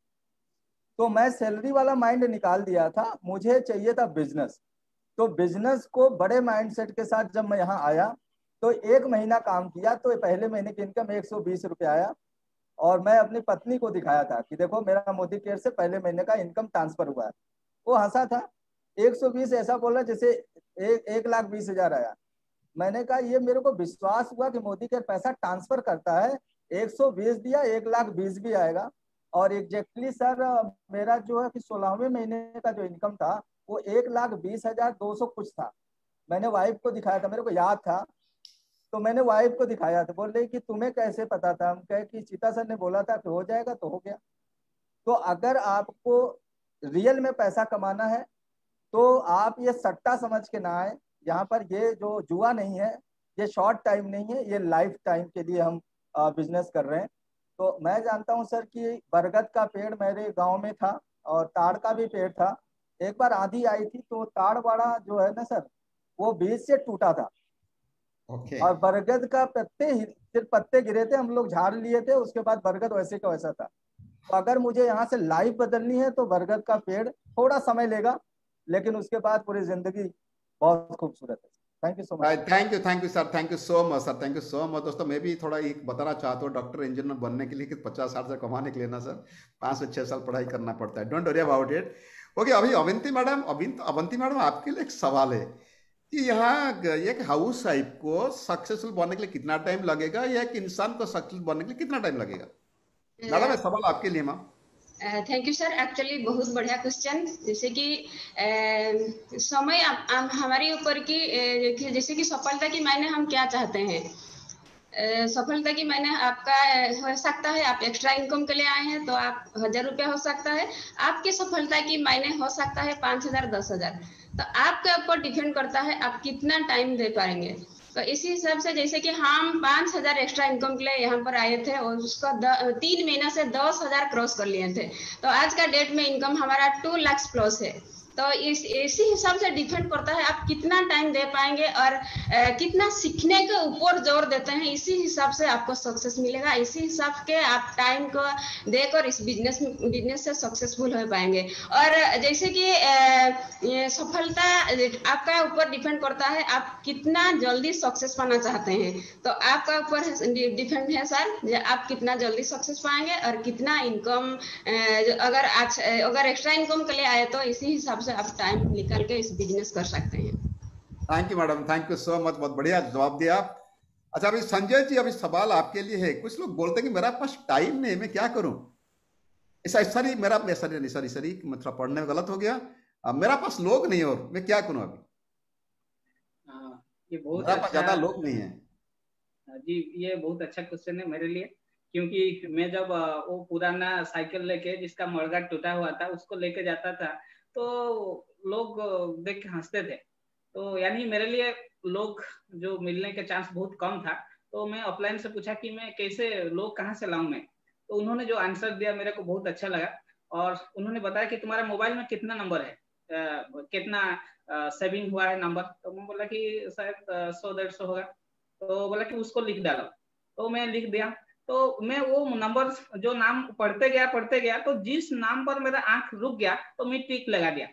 तो मैं सैलरी वाला माइंड निकाल दिया था, मुझे चाहिए था बिजनेस। तो बिजनेस को बड़े माइंडसेट के साथ जब मैं यहाँ आया तो 1 महीना काम किया, तो पहले महीने की इनकम 120 रुपये आया। और मैं अपनी पत्नी को दिखाया था कि देखो मेरा मोदी केयर से पहले महीने का इनकम ट्रांसफर हुआ है। वो हंसा था। 120 ऐसा बोला जैसे 1,20,000 आया। मैंने कहा ये मेरे को विश्वास हुआ कि मोदी केयर पैसा ट्रांसफर करता है, 120 दिया, 1,20,000 भी आएगा। और एग्जैक्टली सर मेरा जो है कि 16वें महीने का जो इनकम था वो 1,20,200 कुछ था। मैंने वाइफ को दिखाया था, मेरे को याद था। तो मैंने वाइफ को दिखाया था, बोल रही कि तुम्हें कैसे पता था? हम कहे कि चीता सर ने बोला था कि हो जाएगा, तो हो गया। तो अगर आपको रियल में पैसा कमाना है तो आप ये सट्टा समझ के ना आए। यहाँ पर ये जो जुआ नहीं है, ये शॉर्ट टाइम नहीं है, ये लाइफ टाइम के लिए हम बिजनेस कर रहे हैं। तो मैं जानता हूँ सर कि बरगद का पेड़ मेरे गांव में था और ताड़ का भी पेड़ था। एक बार आंधी आई थी तो ताड़ वाला जो है ना सर, वो बीज से टूटा था। और बरगद का सिर्फ पत्ते गिरे थे, हम लोग झाड़ लिए थे, उसके बाद बरगद वैसे का वैसा था। तो अगर मुझे यहाँ से लाइफ बदलनी है तो बरगद का पेड़ थोड़ा समय लेगा, लेकिन उसके बाद पूरी जिंदगी बहुत खूबसूरत है। Thank you so much. Thank you sir, thank you so much sir, thank you so much. दोस्तों मैं भी थोड़ा एक बताना चाहता हूँ, डॉक्टर इंजीनियर बनने के लिए कि 50-60 से कमाने के लिए ना सर 5 से 6 साल पढ़ाई करना पड़ता है। Don't worry about it. Okay, अभी अवंती मैडम आपके लिए एक सवाल है कि यहाँ एक हाउस वाइफ को सक्सेसफुल बनने के लिए कितना टाइम लगेगा, या एक इंसान को सक्सेसफुल बनने के लिए कितना टाइम लगेगा? मैडम ये सवाल आपके लिए। Ma'am thank you sir, actually बहुत बढ़िया क्वेश्चन। जैसे कि समय हमारे ऊपर की, जैसे कि सफलता की मायने हम क्या चाहते हैं। सफलता की मायने आपका हो सकता है आप एक्स्ट्रा इनकम के लिए आए हैं तो आप 1,000 रुपया हो सकता है। आपकी सफलता की मायने हो सकता है 5,000, 10,000। तो आपके ऊपर डिपेंड करता है आप कितना टाइम दे पाएंगे। तो इसी हिसाब से जैसे कि हम 5,000 एक्स्ट्रा इनकम के लिए यहाँ पर आए थे और उसका 3 महीना से 10,000 क्रॉस कर लिए थे। तो आज का डेट में इनकम हमारा 2 लाख प्लस है। तो इसी हिसाब से डिपेंड करता है आप कितना टाइम दे पाएंगे और कितना सीखने के ऊपर जोर देते हैं, इसी हिसाब से आपको सक्सेस मिलेगा। इसी हिसाब के आप टाइम को देकर इस बिजनेस से सक्सेसफुल हो पाएंगे। और जैसे कि ये सफलता आपका ऊपर डिपेंड करता है आप कितना जल्दी सक्सेस पाना चाहते हैं। तो आपका ऊपर डिपेंड है सर, आप कितना जल्दी सक्सेस पाएंगे और कितना इनकम, अगर एक्स्ट्रा इनकम के लिए आए तो इसी हिसाब से आप टाइम निकाल के इस बिजनेस कर सकते हैं। Thank you madam, thank you so much, बहुत बढ़िया जवाब दिया आप। अच्छा अभी संजय जी, अभी सवाल आपके लिए है। कुछ लोग बोलते हैं कि मेरा पास टाइम नहीं, मैं क्या करूं? सॉरी मैं थोड़ा पढ़ने में गलत हो गया। मेरा पास लोग नहीं और मैं क्या करूं अभी? ये बहुत मेरा पास ज्यादा लोग नहीं है। जी, ये बहुत अच्छा क्वेश्चन है मेरे लिए, क्योंकि मैं जब वो पुराना साइकिल लेके जिसका मड़गा टूटा हुआ था उसको लेके जाता था तो लोग देख के हंसते थे। तो यानी मेरे लिए लोग जो मिलने के चांस बहुत कम था। तो मैं ऑफलाइन से पूछा कि मैं कैसे लोग कहाँ से लाऊं मैं, तो उन्होंने जो आंसर दिया मेरे को बहुत अच्छा लगा। और उन्होंने बताया कि तुम्हारे मोबाइल में कितना नंबर है, कितना सेविंग हुआ है नंबर। तो मैं बोला कि शायद 100-150 होगा। तो बोला कि उसको लिख डालो। तो मैं लिख दिया। तो मैं वो नंबर जो नाम पढ़ते गया तो जिस नाम पर मेरा आंख रुक गया तो मैं टिक लगा दिया।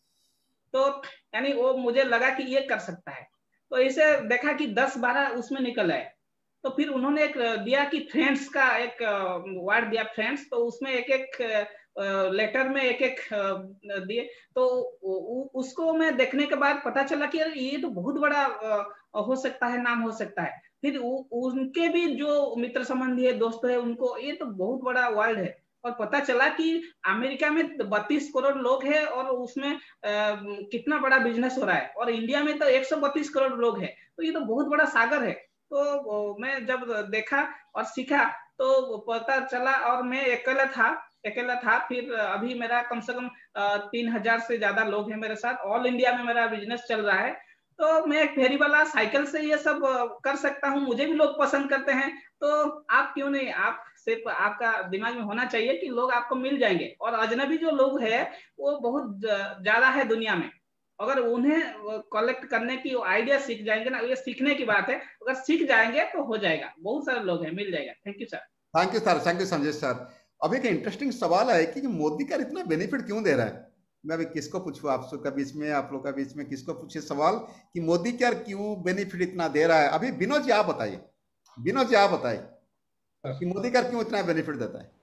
तो यानी वो मुझे लगा कि ये कर सकता है। तो इसे देखा कि 10-12 उसमें निकल आए। तो फिर उन्होंने एक दिया कि फ्रेंड्स का एक वर्ड दिया, फ्रेंड्स। तो उसमें एक एक लेटर में एक एक दिए। तो उसको मैं देखने के बाद पता चला कि ये तो बहुत बड़ा हो सकता है, नाम हो सकता है। फिर उनके भी जो मित्र संबंधी है, दोस्त है, उनको ये तो बहुत बड़ा वर्ल्ड है। और पता चला कि अमेरिका में 32 करोड़ लोग हैं और उसमें कितना बड़ा बिजनेस हो रहा है। और इंडिया में तो 132 करोड़ लोग हैं। तो ये तो बहुत बड़ा सागर है। तो मैं जब देखा और सीखा तो पता चला। और मैं अकेला था। फिर अभी मेरा कम से कम 3000 से ज्यादा लोग हैं मेरे साथ। ऑल इंडिया में मेरा बिजनेस चल रहा है। तो मैं एक फेरी वाला साइकिल से ये सब कर सकता हूँ। मुझे भी लोग पसंद करते हैं। तो आप क्यों नहीं, आप सिर्फ आपका दिमाग में होना चाहिए कि लोग आपको मिल जाएंगे। और अजनबी जो लोग हैं वो बहुत ज्यादा है दुनिया में। अगर उन्हें कलेक्ट करने की आइडिया सीख जाएंगे ना, ये सीखने की बात है, अगर सीख जाएंगे तो हो जाएगा। बहुत सारे लोग हैं, मिल जाएगा। Thank you sir. Thank you sir, thank you Sanjay sir. अब एक इंटरेस्टिंग सवाल है कि मोदी का इतना बेनिफिट क्यों दे रहा है। मैं अभी किसको पूछूं, आप सबका बीच में, आप लोग का बीच में किसको पूछे सवाल कि मोदी क्या क्यों बेनिफिट इतना दे रहा है। अभी विनोद जी आप बताइए, विनोद जी आप बताइए कि मोदी का क्यों इतना बेनिफिट देता है।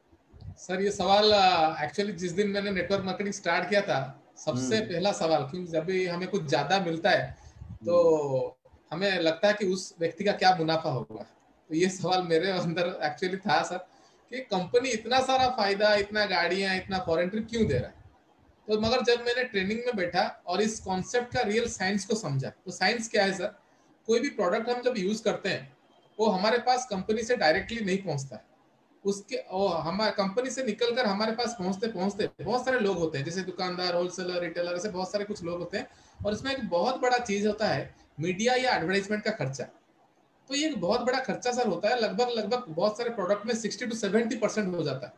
सर ये सवाल एक्चुअली जिस दिन मैंने नेटवर्क मार्केटिंग स्टार्ट किया था, सबसे पहला सवाल, क्योंकि जब भी हमें कुछ ज्यादा मिलता है तो हमें लगता है कि उस व्यक्ति का क्या मुनाफा होगा। तो ये सवाल मेरे अंदर एक्चुअली था सर कि कंपनी इतना सारा फायदा, इतना गाड़ियां, इतना फॉरेन ट्रिप क्यों दे रहा है। तो मगर जब मैंने ट्रेनिंग में बैठा और इस कॉन्सेप्ट का रियल साइंस को समझा, तो साइंस क्या है सर, कोई भी प्रोडक्ट हम जब यूज करते हैं वो हमारे पास कंपनी से डायरेक्टली नहीं पहुंचता है। उसके हमारे कंपनी से निकलकर हमारे पास पहुंचते पहुंचते बहुत सारे लोग होते हैं, जैसे दुकानदार, होलसेलर, रिटेलर, ऐसे बहुत सारे कुछ लोग होते हैं। और इसमें एक बहुत बड़ा चीज होता है मीडिया या एडवर्टाइजमेंट का खर्चा। तो ये एक बहुत बड़ा खर्चा सर होता है, लगभग बहुत सारे प्रोडक्ट में 60 to 70% हो जाता है।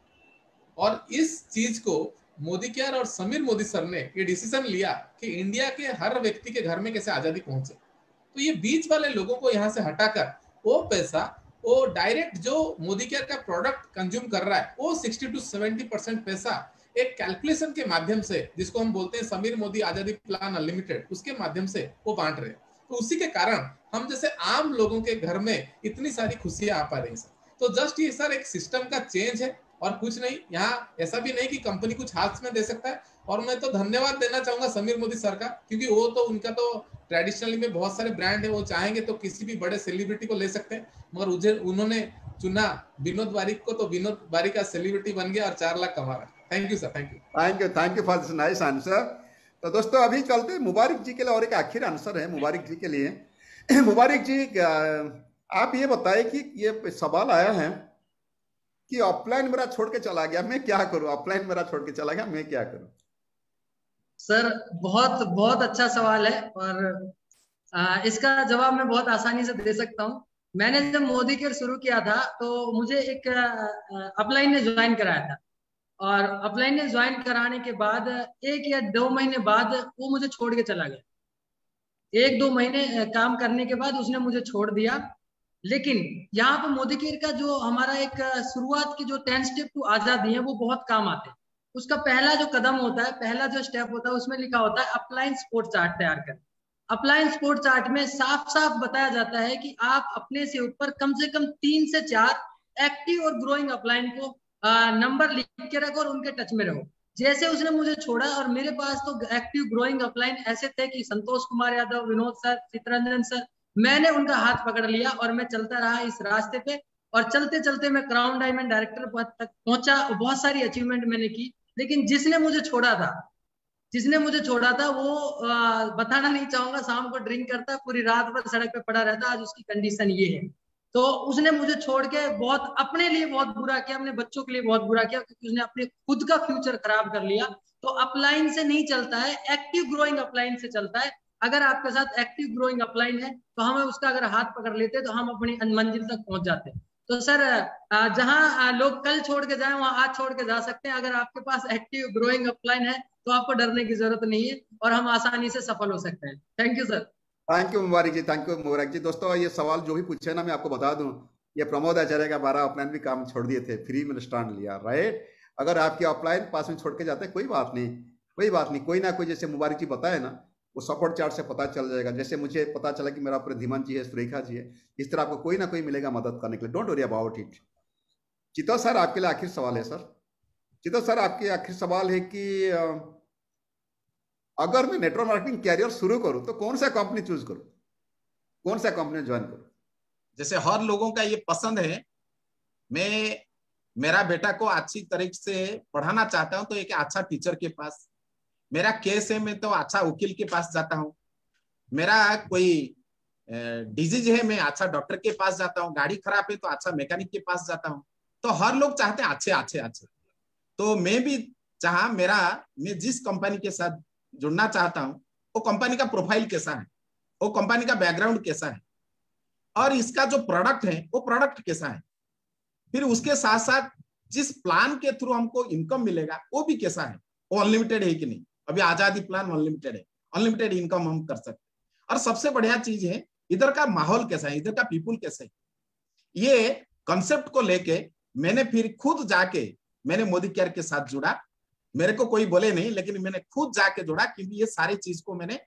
और इस चीज को मोदी केयर और समीर मोदी सर ने ये डिसीजन लिया कि इंडिया के हर व्यक्ति के घर में कैसे आजादी पहुंचे। तो ये बीच वाले लोगों को यहाँ से हटाकर वो पैसा, वो डायरेक्ट जो मोदी केयर का प्रोडक्ट कंज्यूम कर रहा है, वो 60 to 70% पैसा एक कैलकुलेशन के माध्यम से, जिसको हम बोलते हैं समीर मोदी आजादी प्लान अनलिमिटेड, उसके माध्यम से वो बांट रहे हैं। तो उसी के कारण हम जैसे आम लोगों के घर में इतनी सारी खुशियां आ पा रही सर। तो जस्ट ये सर एक सिस्टम का चेंज है और कुछ नहीं। यहाँ ऐसा भी नहीं कि कंपनी कुछ हाथ में दे सकता है। और मैं तो धन्यवाद देना चाहूंगा समीर मोदी सर का, क्योंकि वो तो उनका तो ट्रेडिशनली में बहुत सारे ब्रांड है, वो चाहेंगे तो किसी भी बड़े सेलिब्रिटी को ले सकते हैं, मगर उन्होंने चुना विनोद बारिक को, तो विनोद बारिक का सेलिब्रिटी बन गया और 4 लाख कमा रहा। Thank you sir, thank you for this nice answer. तो दोस्तों अभी चलते मुबारक जी के लिए, और एक आखिर आंसर है मुबारक जी के लिए। मुबारक जी आप ये बताए कि ये सवाल आया है कि ऑफलाइन मेरा छोड़ के चला गया, मैं क्या करूं, ऑफलाइन मेरा छोड़ के चला गया, मैं क्या करूं। सर बहुत बहुत अच्छा सवाल है और इसका जवाब मैं बहुत आसानी से दे सकता हूं। मैंने जब मोदी केयर शुरू किया था तो मुझे एक अपलाइन ने ज्वाइन कराया था, और अपलाइन ने ज्वाइन कराने के बाद 1 या 2 महीने बाद वो मुझे छोड़ के चला गया। 1-2 महीने काम करने के बाद उसने मुझे छोड़ दिया। लेकिन यहाँ पे मोदी केयर का जो हमारा एक शुरुआत की जो 10 स्टेप टू आजादी है वो बहुत काम आते हैं। उसका पहला जो कदम होता है, पहला जो स्टेप होता है, उसमें लिखा होता है अपलाइन सपोर्ट चार्ट तैयार करें। अपलाइन सपोर्ट चार्ट में साफ साफ बताया जाता है कि आप अपने से ऊपर कम से कम 3 से 4 एक्टिव और ग्रोइंग अपलाइन को नंबर लिख के रखो और उनके टच में रहो। जैसे उसने मुझे छोड़ा और मेरे पास तो एक्टिव ग्रोइंग अपलाइन ऐसे थे कि संतोष कुमार यादव, विनोद सर, चित्ररंजन सर, मैंने उनका हाथ पकड़ लिया और मैं चलता रहा इस रास्ते पे। और चलते चलते मैं क्राउन डायमंड डायरेक्टर पद तक पहुंचा। बहुत सारी अचीवमेंट मैंने की। लेकिन जिसने मुझे छोड़ा था वो बताना नहीं चाहूंगा, शाम को ड्रिंक करता, पूरी रात भर सड़क पे पड़ा रहता। आज उसकी कंडीशन ये है। तो उसने मुझे छोड़ के बहुत अपने लिए बहुत बुरा किया, अपने बच्चों के लिए बहुत बुरा किया, क्योंकि उसने अपने खुद का फ्यूचर खराब कर लिया। तो अपलाइन से नहीं चलता है, एक्टिव ग्रोइंग अपलाइन से चलता है। अगर आपके साथ एक्टिव ग्रोइंग अपलाइन है तो हमें उसका अगर हाथ पकड़ लेते तो हम अपनी मंजिल तक पहुंच जाते। तो सर जहां लोग कल छोड़ के जाए वहां आज छोड़ के जा सकते हैं। अगर आपके पास एक्टिव ग्रोइंग अपलाइन है तो आपको डरने की जरूरत नहीं है और हम आसानी से सफल हो सकते हैं। Thank you sir. Thank you Mubarak ji, thank you Mubarak ji. दोस्तों ये सवाल जो भी पूछे ना, मैं आपको बता दूं, ये प्रमोद आचार्य का 12 ऑफलाइन भी काम छोड़ दिए थे, फ्री में स्टांड लिया, राइट। अगर आपके ऑफलाइन पास में छोड़ के जाते कोई बात नहीं, कोई बात नहीं, कोई ना कोई, जैसे मुबारक जी बताए ना, वो सपोर्ट चार्ट से पता चल जाएगा। जैसे मुझे पता चला कि मेरा प्रद्युमन जी है, सुरेखा जी है, इस तरह आपको कोई ना कोई मिलेगा मदद करने के लिए। Don't worry about it. Chittor sir आपके लिए आखिर सवाल है सर। चित्तौड़ सर आपके आखिर सवाल है कि अगर मैं नेटवर्क मार्केटिंग कैरियर शुरू करूं तो कौन सा कंपनी चूज करूं, कौन सा कंपनी ज्वाइन करूं? जैसे हर लोगों का ये पसंद है, मैं मेरा बेटा को अच्छी तरीके से पढ़ाना चाहता हूं तो एक अच्छा टीचर के पास, मेरा केस है मैं तो अच्छा वकील के पास जाता हूं, मेरा कोई डिजीज है मैं अच्छा डॉक्टर के पास जाता हूं, गाड़ी खराब है तो अच्छा मैकेनिक के पास जाता हूं। तो हर लोग चाहते हैं अच्छे अच्छे अच्छे। तो मैं भी चाहा मैं जिस कंपनी के साथ जुड़ना चाहता हूं वो कंपनी का प्रोफाइल कैसा है, वो कंपनी का बैकग्राउंड कैसा है, और इसका जो प्रोडक्ट है वो प्रोडक्ट कैसा है, फिर उसके साथ साथ जिस प्लान के थ्रू हमको इनकम मिलेगा वो भी कैसा है, वो अनलिमिटेड है कि नहीं। अभी आजादी प्लान अनलिमिटेड है, अनलिमिटेड इनकम हम कर सकते हैं। और सबसे बढ़िया चीज है इधर का माहौल कैसा है, इधर का पीपुल कैसा है। ये कंसेप्ट को लेके मैंने फिर खुद जाके मैंने मोदी केयर के साथ जुड़ा। मेरे को कोई बोले नहीं, लेकिन मैंने खुद जाके जुड़ा, क्योंकि ये सारी चीज को मैंने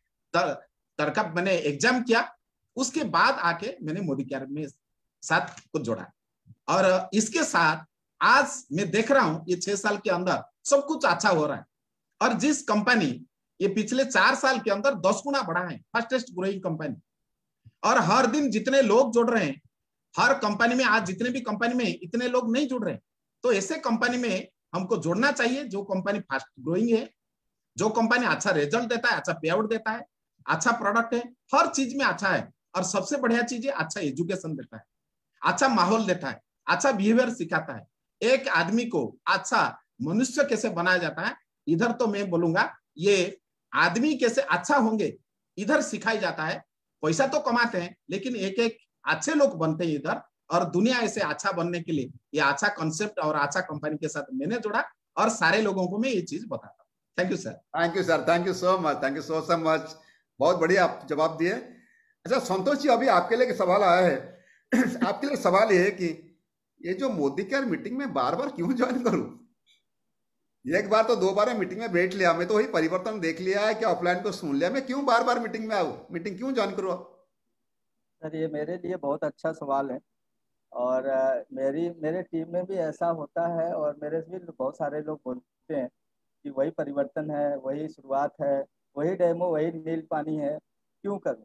तरकब मैंने एग्जाम किया, उसके बाद आके मैंने मोदी केयर में साथ को जोड़ा। और इसके साथ आज मैं देख रहा हूं ये 6 साल के अंदर सब कुछ अच्छा हो रहा है। और जिस कंपनी ये पिछले 4 साल के अंदर 10 गुना बढ़ा है, फास्टेस्ट ग्रोइंग कंपनी, और हर दिन जितने लोग जुड़ रहे हैं, हर कंपनी में आज जितने भी कंपनी में इतने लोग नहीं जुड़ रहे। तो ऐसे कंपनी में हमको जुड़ना चाहिए जो कंपनी फास्ट ग्रोइंग है, जो कंपनी अच्छा रिजल्ट देता है, अच्छा पे आउट देता है, अच्छा प्रोडक्ट है, हर चीज में अच्छा है। और सबसे बढ़िया चीज है अच्छा एजुकेशन देता है, अच्छा माहौल देता है, अच्छा बिहेवियर सिखाता है, एक आदमी को अच्छा मनुष्य कैसे बनाया जाता है। इधर तो मैं बोलूंगा ये आदमी कैसे अच्छा होंगे इधर सिखाई जाता है। पैसा तो कमाते हैं लेकिन एक एक अच्छे लोग बनते हैं इधर, और दुनिया ऐसे अच्छा बनने के लिए ये अच्छा कॉन्सेप्ट और अच्छा कंपनी के साथ मैंने जुड़ा और सारे लोगों को मैं ये चीज बताता हूँ। Thank you sir. Thank you sir, thank you so much, thank you so much, बहुत बढ़िया आप जवाब दिए। अच्छा संतोष जी, अभी आपके लिए सवाल आया है आपके लिए सवाल ये है कि ये जो मोदी केयर मीटिंग में बार बार क्यों ज्वाइन करूं? एक बार तो 2 बार मीटिंग में बैठ लिया, मैं तो वही परिवर्तन देख लिया है कि ऑफलाइन को सुन लिया, मैं क्यों बार बार मीटिंग में आऊं, मीटिंग क्यों ज्वाइन करूं? सर ये मेरे लिए बहुत अच्छा सवाल है, और मेरे टीम में भी ऐसा होता है, और मेरे से भी बहुत सारे लोग बोलते हैं कि वही परिवर्तन है, वही शुरुआत है, वही डेमो, वही नील पानी है, क्यों करूं?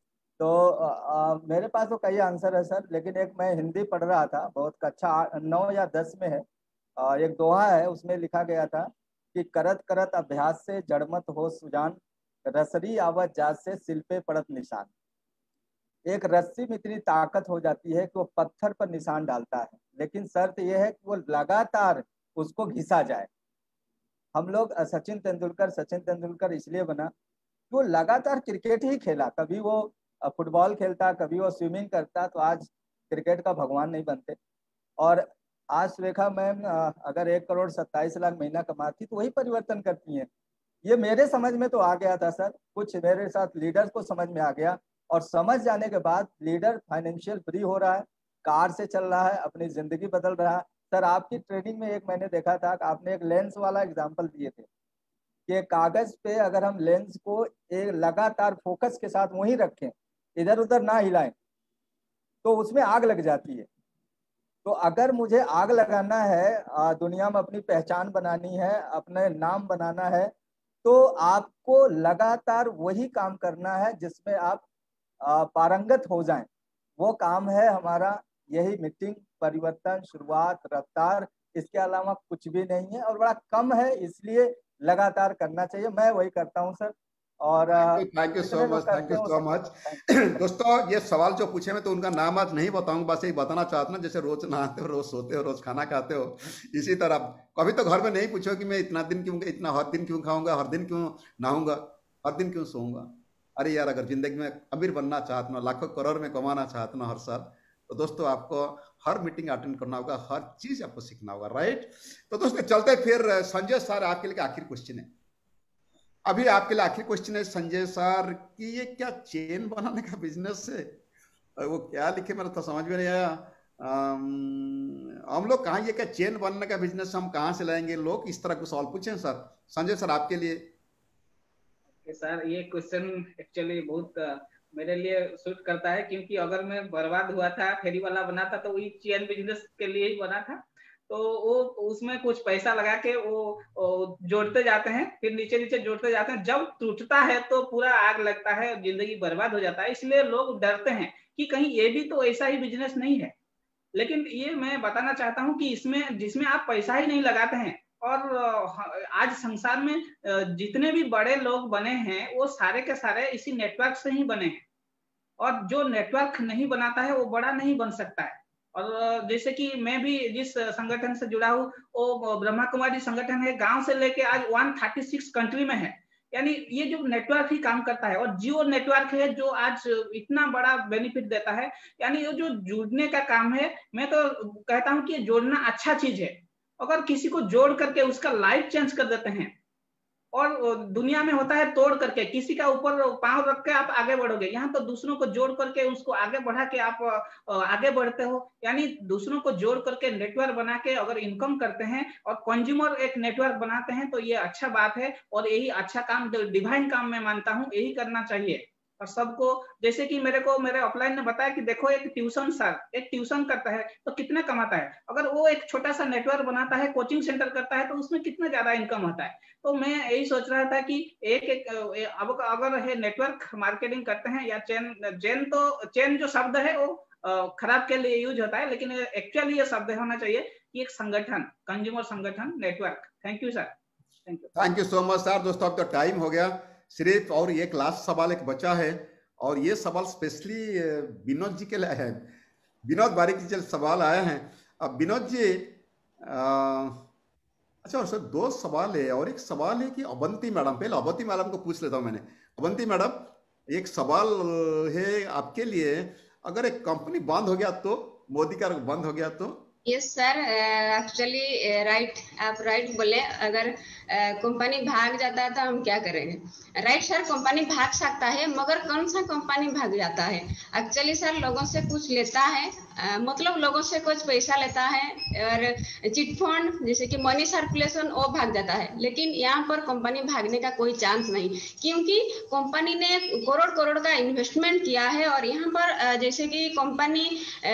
तो मेरे पास तो कई आंसर है सर, लेकिन एक मैं हिंदी पढ़ रहा था, बहुत कक्षा 9 या 10 में है, एक दोहा है, उसमें लिखा गया था कि करत करत अभ्यास से जड़मत हो सुजान, रसरी आवत जात से सिल पे पड़त निशान। एक रस्सी में इतनी ताकत हो जाती है कि वो पत्थर पर निशान डालता है, लेकिन शर्त यह है कि वो लगातार उसको घिसा जाए। हम लोग सचिन तेंदुलकर इसलिए बना कि वो लगातार क्रिकेट ही खेला, कभी वो फुटबॉल खेलता, कभी वो स्विमिंग करता, तो आज क्रिकेट का भगवान नहीं बनते। और आज सुरेखा मैम अगर 1,27,00,000 महीना कमाती तो वही परिवर्तन करती हैं। ये मेरे समझ में तो आ गया था सर, कुछ मेरे साथ लीडर्स को समझ में आ गया, और समझ जाने के बाद लीडर फाइनेंशियल फ्री हो रहा है, कार से चल रहा है, अपनी जिंदगी बदल रहा है। सर आपकी ट्रेनिंग में एक मैंने देखा था कि आपने एक लेंस वाला एग्जांपल दिए थे कि कागज पे अगर हम लेंस को एक लगातार फोकस के साथ वहीं रखें, इधर उधर ना हिलाएं, तो उसमें आग लग जाती है। तो अगर मुझे आग लगाना है, दुनिया में अपनी पहचान बनानी है, अपने नाम बनाना है, तो आपको लगातार वही काम करना है जिसमें आप पारंगत हो जाएं। वो काम है हमारा यही मीटिंग, परिवर्तन, शुरुआत, रफ्तार, इसके अलावा कुछ भी नहीं है, और बड़ा कम है, इसलिए लगातार करना चाहिए। मैं वही करता हूँ सर। और thank you so much, thank you so much. दोस्तों ये सवाल जो पूछे मैं तो उनका नाम आज नहीं बताऊंगा, बस यही बताना चाहता हूँ, जैसे रोज नहाते हो, रोज सोते हो, रोज खाना खाते हो, इसी तरह कभी तो घर में नहीं पूछो कि मैं इतना दिन क्यों, इतना हर दिन क्यों खाऊंगा, हर दिन क्यों नहाऊंगा, हर दिन क्यों सोऊंगा। अरे यार अगर जिंदगी में अमीर बनना चाहते ना, लाखों करोड़ में कमाना चाहते ना हर साल, तो दोस्तों आपको हर मीटिंग अटेंड करना होगा, हर चीज आपको सीखना होगा, राइट। तो दोस्तों चलते फिर संजय सर आपके लिए आखिर क्वेश्चन है, अभी आपके लिए आखिर क्वेश्चन है संजय सर कि ये क्या चेन बनाने का बिजनेस है, वो क्या लिखे मेरा तो समझ में नहीं आया। हम लोग कहाँ, ये क्या चेन बनने का बिजनेस हम कहाँ से लाएंगे, लोग इस तरह को सवाल पूछे सर। संजय सर आपके लिए। सर ये क्वेश्चन एक्चुअली बहुत मेरे लिए सूट करता है, क्योंकि अगर मैं बर्बाद हुआ था, फेरी वाला बना था, तो वही चेन बिजनेस के लिए ही बना था। तो वो उसमें कुछ पैसा लगा के वो जोड़ते जाते हैं, फिर नीचे नीचे जोड़ते जाते हैं, जब टूटता है तो पूरा आग लगता है, जिंदगी बर्बाद हो जाता है। इसलिए लोग डरते हैं कि कहीं ये भी तो ऐसा ही बिजनेस नहीं है। लेकिन ये मैं बताना चाहता हूँ कि इसमें जिसमें आप पैसा ही नहीं लगाते हैं, और आज संसार में जितने भी बड़े लोग बने हैं वो सारे के सारे इसी नेटवर्क से ही बने हैं, और जो नेटवर्क नहीं बनाता है वो बड़ा नहीं बन सकता है। और जैसे कि मैं भी जिस संगठन से जुड़ा हूँ वो ब्रह्मा कुमारी संगठन है, गांव से लेके आज 136 कंट्री में है, यानी ये जो नेटवर्क ही काम करता है। और जियो नेटवर्क है जो आज इतना बड़ा बेनिफिट देता है, यानी ये जो जुड़ने का काम है, मैं तो कहता हूँ कि जोड़ना अच्छा चीज है। अगर किसी को जोड़ करके उसका लाइफ चेंज कर देते हैं, और दुनिया में होता है तोड़ करके, किसी का ऊपर पांव रख के आप आगे बढ़ोगे, यहाँ तो दूसरों को जोड़ करके उसको आगे बढ़ा के आप आगे बढ़ते हो। यानी दूसरों को जोड़ करके नेटवर्क बना के अगर इनकम करते हैं और कंज्यूमर एक नेटवर्क बनाते हैं तो ये अच्छा बात है, और यही अच्छा काम, डिवाइन काम मैं मानता हूँ, यही करना चाहिए। और सबको, जैसे कि मेरे को मेरे ऑफलाइन ने बताया कि देखो एक ट्यूशन सर एक ट्यूशन करता है तो कितना कमाता है, अगर वो एक छोटा सा नेटवर्क बनाता है, कोचिंग सेंटर करता है, तो उसमें कितना ज्यादा इनकम होता है। तो मैं यही सोच रहा था कि अब अगर है नेटवर्क मार्केटिंग करते हैं या चेन जो शब्द है वो खराब के लिए यूज होता है, लेकिन एक्चुअली ये शब्द होना चाहिए कि एक संगठन, कंज्यूमर संगठन, network. Thank you sir. Thank you so much sir. दोस्तों अब तो टाइम हो गया सिर्फ, और एक लास्ट सवाल एक बचा है, और ये सवाल स्पेशली विनोद जी के लिए है। विनोद बारीक जी सवाल आए हैं। अब विनोद जी अच्छा, और सर 2 सवाल है, और एक सवाल है कि अवंती मैडम, पहले अवंती मैडम को पूछ लेता हूं मैंने। अवंती मैडम एक सवाल है आपके लिए, अगर एक कंपनी बंद हो गया तो, मोदी का बंद हो गया तो? यस सर, एक्चुअली राइट, आप राइट बोले। अगर कंपनी भाग जाता है तो हम क्या करेंगे? राइट सर, कंपनी भाग सकता है, मगर कौन सा कंपनी भाग जाता है? एक्चुअली सर लोगों से कुछ लेता है, मतलब लोगों से कुछ पैसा लेता है, और चिट फंड जैसे कि मनी सर्कुलेशन वो भाग जाता है। लेकिन यहाँ पर कंपनी भागने का कोई चांस नहीं, क्योंकि कंपनी ने करोड़ करोड़ का इन्वेस्टमेंट किया है। और यहाँ पर जैसे कि कंपनी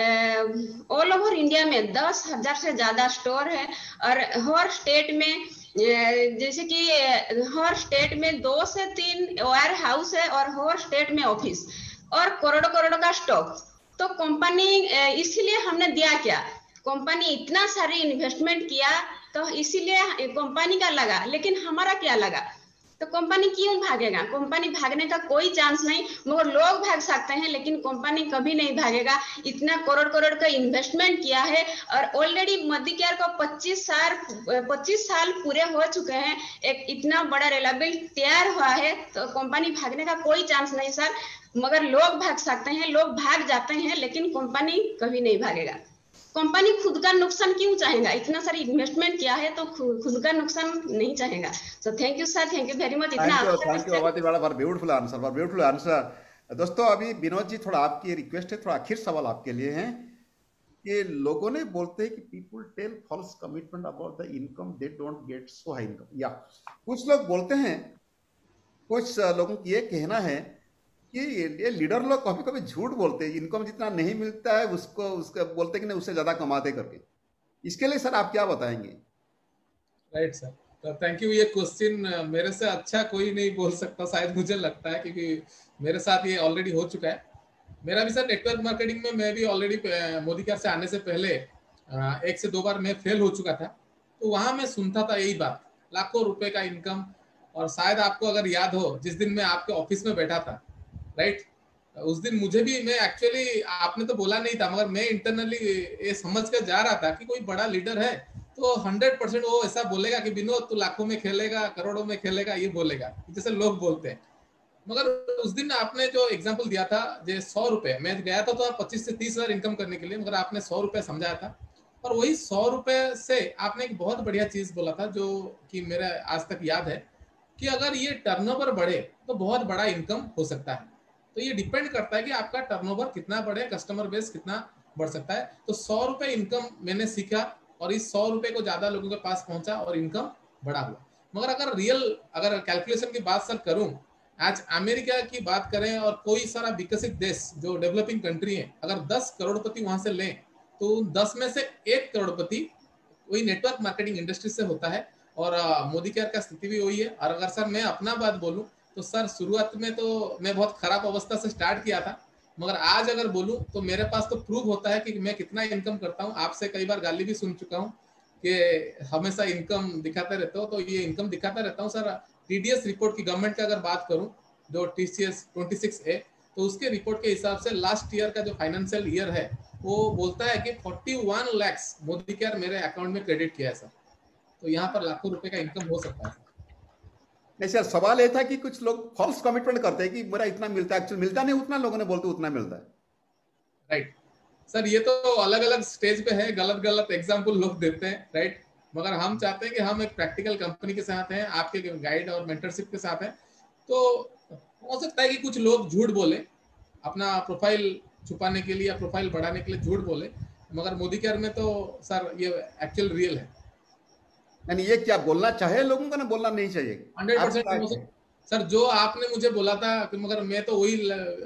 ऑल ओवर इंडिया में 10,000 से ज्यादा स्टोर है, और हर स्टेट में जैसे कि हर स्टेट में 2 से 3 वेयर हाउस है, और हर स्टेट में ऑफिस, और करोड़ करोड़ का स्टॉक। तो कंपनी, इसीलिए हमने दिया क्या, कंपनी इतना सारी इन्वेस्टमेंट किया तो इसीलिए कंपनी का लगा, लेकिन हमारा क्या लगा? तो कंपनी क्यों भागेगा? कंपनी भागने का कोई चांस नहीं, मगर लोग भाग सकते हैं, लेकिन कंपनी कभी नहीं भागेगा। इतना करोड़ करोड़ का इन्वेस्टमेंट किया है, और ऑलरेडी मोदी केयर को 25 साल पूरे हो चुके हैं, एक इतना बड़ा रिलायबल तैयार हुआ है, तो कंपनी भागने का कोई चांस नहीं सर। मगर लोग भाग सकते हैं, लोग भाग जाते हैं, लेकिन कंपनी कभी नहीं भागेगा। कंपनी खुद का नुकसान क्यों चाहेगा? इतना सारी इन्वेस्टमेंट किया है तो खुद का नुकसान नहीं चाहेगा। So thank you sir, thank you very much. इतना thank you Avanti madam for beautiful answer, for beautiful answer. दोस्तों अभी विनोद जी थोड़ा आपकी रिक्वेस्ट है, थोड़ा आखिर सवाल आपके लिए है कि लोगों ने बोलते हैं कि people tell false commitment about the income, they don't get so high income. या कुछ लोग बोलते हैं, कुछ लोगों की ये कहना है कि ये लीडर लोग कभी कभी झूठ बोलते हैं, इनकम जितना नहीं मिलता है उसको बोलते कि नहीं उससे ज्यादा कमाते करके। इसके लिए सर आप क्या बताएंगे? राइट सर, तो थैंक यू। ये क्वेश्चन मेरे से अच्छा कोई नहीं बोल सकता शायद, मुझे लगता है, क्योंकि मेरे साथ ये ऑलरेडी हो चुका है। मेरा भी सर नेटवर्क मार्केटिंग में मैं भी ऑलरेडी मोदी केयर से आने से पहले 1 से 2 बार मैं फेल हो चुका था। तो वहां मैं सुनता था यही बात, लाखों रुपए का इनकम। और शायद आपको अगर याद हो, जिस दिन मैं आपके ऑफिस में बैठा था, राइट, उस दिन मुझे भी, मैं एक्चुअली, आपने तो बोला नहीं था, मगर मैं इंटरनली ये समझ कर जा रहा था कि कोई बड़ा लीडर है तो 100% वो ऐसा बोलेगा कि विनोद तू लाखों में खेलेगा, करोड़ों में खेलेगा, ये बोलेगा जैसे लोग बोलते हैं। मगर उस दिन आपने जो एग्जांपल दिया था, जो 100 रुपए, मैं गया था तो 25 से 30 हजार इनकम करने के लिए, मगर आपने 100 रुपए समझाया था, और वही 100 रुपए से आपने एक बहुत बढ़िया चीज बोला था जो कि मेरा आज तक याद है, कि अगर ये टर्नओवर बढ़े तो बहुत बड़ा इनकम हो सकता है। तो ये डिपेंड करता है कि आपका टर्नओवर कितना बढ़े, कस्टमर बेस कितना बढ़ सकता है। तो 100 रुपए इनकम मैंने सीखा, और इस 100 रुपए को ज्यादा लोगों के पास पहुंचा और इनकम बड़ा हुआ। मगर अगर कैलकुलेशन की बात सर करूं, आज अमेरिका की बात करें और कोई सारा विकसित देश जो डेवलपिंग कंट्री है, अगर 10 करोड़पति वहां से लें तो 10 में से 1 करोड़पति वही नेटवर्क मार्केटिंग इंडस्ट्री से होता है। और मोदी केयर का स्थिति भी वही है। और अगर सर मैं अपना बात बोलूं तो सर शुरुआत में तो मैं बहुत खराब अवस्था से स्टार्ट किया था, मगर आज अगर बोलूं तो मेरे पास तो प्रूफ होता है कि मैं कितना इनकम करता हूं। आपसे कई बार गाली भी सुन चुका हूं कि हमेशा इनकम दिखाते रहते हो, तो ये इनकम दिखाता रहता हूं सर। टीडीएस रिपोर्ट की गवर्नमेंट का अगर बात करूं, जो टीसीएस 26A, तो उसके रिपोर्ट के हिसाब से लास्ट ईयर का जो फाइनेंशियल ईयर है वो बोलता है कि 41 लाख मोदी केयर मेरे अकाउंट में क्रेडिट किया है सर। तो यहाँ पर लाखों रुपए का इनकम हो सकता है। नहीं सर, सवाल ये था कि कुछ लोग फॉल्स कमिटमेंट करते हैं कि मेरा इतना मिलता है, एक्चुअली मिलता नहीं उतना, लोगों ने बोलते उतना मिलता है। राइट सर, ये तो अलग अलग स्टेज पे है, गलत गलत एग्जाम्पल लोग देते हैं, राइट। मगर हम चाहते हैं कि हम एक प्रैक्टिकल कंपनी के साथ हैं, आपके गाइड और मेंटरशिप के साथ हैं। तो हो सकता है कि कुछ लोग झूठ बोले, अपना प्रोफाइल छुपाने के लिए या प्रोफाइल बढ़ाने के लिए झूठ बोले, मगर मोदी केयर में तो सर ये एक्चुअल रियल है। यानी ये क्या बोलना चाहिए लोगों को, ना बोलना नहीं चाहिए? 100% सर, जो आपने मुझे बोला था, मगर मैं तो वही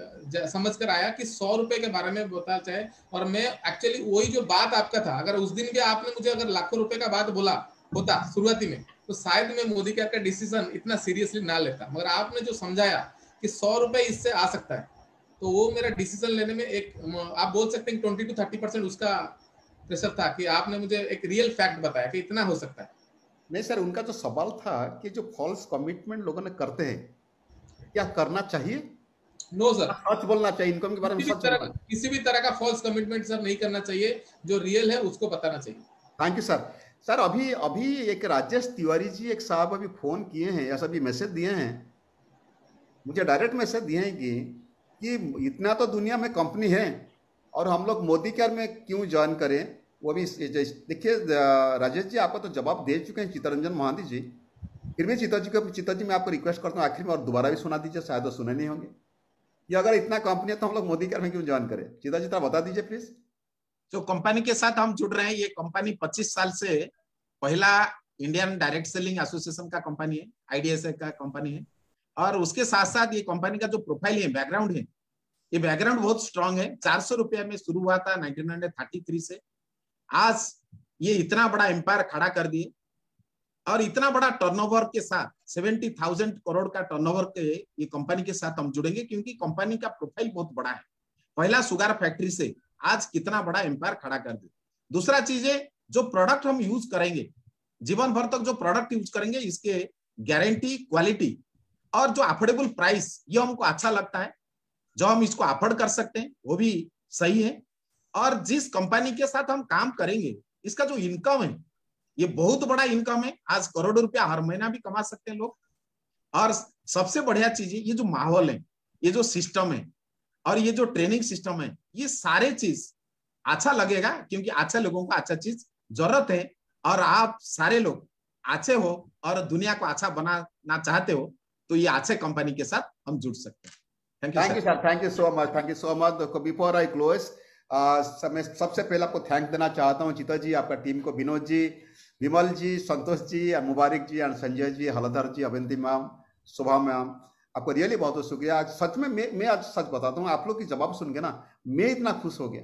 समझ कर आया कि 100 रुपए के बारे में बता चाहे, और मैं एक्चुअली वही जो बात आपका था, अगर उस दिन भी आपने मुझे अगर लाखों रुपए का बात बोला होता शुरुआती में, तो शायद मैं मोदी केयर का डिसीजन इतना सीरियसली ना लेता। मगर आपने जो समझाया कि 100 रुपए इससे आ सकता है, तो वो मेरा डिसीजन लेने में एक, आप बोल सकते हैं 20 to 30% उसका प्रेशर था कि आपने मुझे एक रियल फैक्ट बताया कि इतना हो सकता है। नहीं सर, उनका जो सवाल था कि जो फॉल्स कमिटमेंट लोगों ने करते हैं, क्या करना चाहिए? नो सर, सच बोलना चाहिए, इनकम के बारे में सच बोलना। किसी भी तरह का फॉल्स कमिटमेंट सर नहीं करना चाहिए, जो रियल है उसको बताना चाहिए। Thank you sir. सर अभी एक राजेश तिवारी जी एक साहब अभी फोन किए हैं, ऐसा भी मैसेज दिए हैं, मुझे डायरेक्ट मैसेज दिए हैं कि इतना तो दुनिया में कंपनी है और हम लोग मोदी केयर में क्यों ज्वाइन करें। वो भी देखिए राजेश जी, आपको तो जवाब दे चुके हैं चित्तरंजन महांती जी, फिर भी चित्तर जी मैं आपको रिक्वेस्ट करता हूँ आखिर में और दोबारा भी सुना दीजिए, शायद वो सुने नहीं होंगे। कि अगर इतना कंपनी है तो हम लोग मोदी केयर में क्यों ज्वाइन करें? चित्तर जी बता दीजिए प्लीज। जो कंपनी के साथ हम जुड़ रहे हैं, ये कंपनी 25 साल से पहला इंडियन डायरेक्ट सेलिंग एसोसिएशन का कंपनी है, आईडीएसए का कंपनी है। और उसके साथ साथ ये कंपनी का जो प्रोफाइल है, बैकग्राउंड है, ये बैकग्राउंड बहुत स्ट्रांग है। 400 रुपया में शुरू हुआ था 1933 से, आज ये इतना बड़ा एम्पायर खड़ा कर दिए और इतना बड़ा टर्नओवर के साथ 70,000 करोड़ का टर्नओवर के ये कंपनी के साथ हम जुड़ेंगे, क्योंकि कंपनी का प्रोफाइल बहुत बड़ा है। पहला शुगर फैक्ट्री से आज कितना बड़ा एम्पायर खड़ा कर दिया। दूसरा चीज है, जो प्रोडक्ट हम यूज करेंगे, जीवन भर तक जो प्रोडक्ट यूज करेंगे, इसके गारंटी, क्वालिटी और जो अफोर्डेबल प्राइस, ये हमको अच्छा लगता है। जो हम इसको अफोर्ड कर सकते हैं वो भी सही है। और जिस कंपनी के साथ हम काम करेंगे, इसका जो इनकम है, ये बहुत बड़ा इनकम है। आज करोड़ों रुपया हर महीना भी कमा सकते हैं लोग। और सबसे बढ़िया चीज है, ये जो माहौल है, ये जो सिस्टम है और ये जो ट्रेनिंग सिस्टम है, ये सारे चीज अच्छा लगेगा, क्योंकि अच्छे लोगों को अच्छा चीज जरूरत है। और आप सारे लोग अच्छे हो और दुनिया को अच्छा बनाना चाहते हो, तो ये अच्छे कंपनी के साथ हम जुड़ सकते हैं। Thank you sir, thank you so much, thank you so much. Before I close, मैं सबसे पहले आपको थैंक देना चाहता हूँ चित्तर जी, आपका टीम को, विनोद जी, विमल जी, संतोष जी, मुबारक जी, संजय जी, हलधर जी, अवंती मैम, शोभा मैम, आपको रियली बहुत बहुत शुक्रिया। आज सच में मैं आज सच बताता हूँ, आप लोग की जवाब सुन के ना मैं इतना खुश हो गया,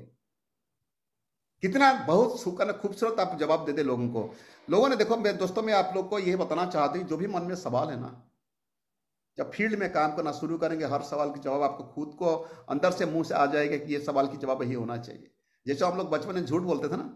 कितना बहुत खूबसूरत आप जवाब देते लोगों को। लोगों ने देखो, मैं दोस्तों मैं आप लोग को यही बताना चाहती हूँ, जो भी मन में सवाल है ना, जब फील्ड में काम करना शुरू करेंगे, हर सवाल की जवाब आपको खुद को अंदर से मुंह से आ जाएगा कि ये सवाल की जवाब यही होना चाहिए। जैसे हम लोग बचपन में झूठ बोलते थे ना,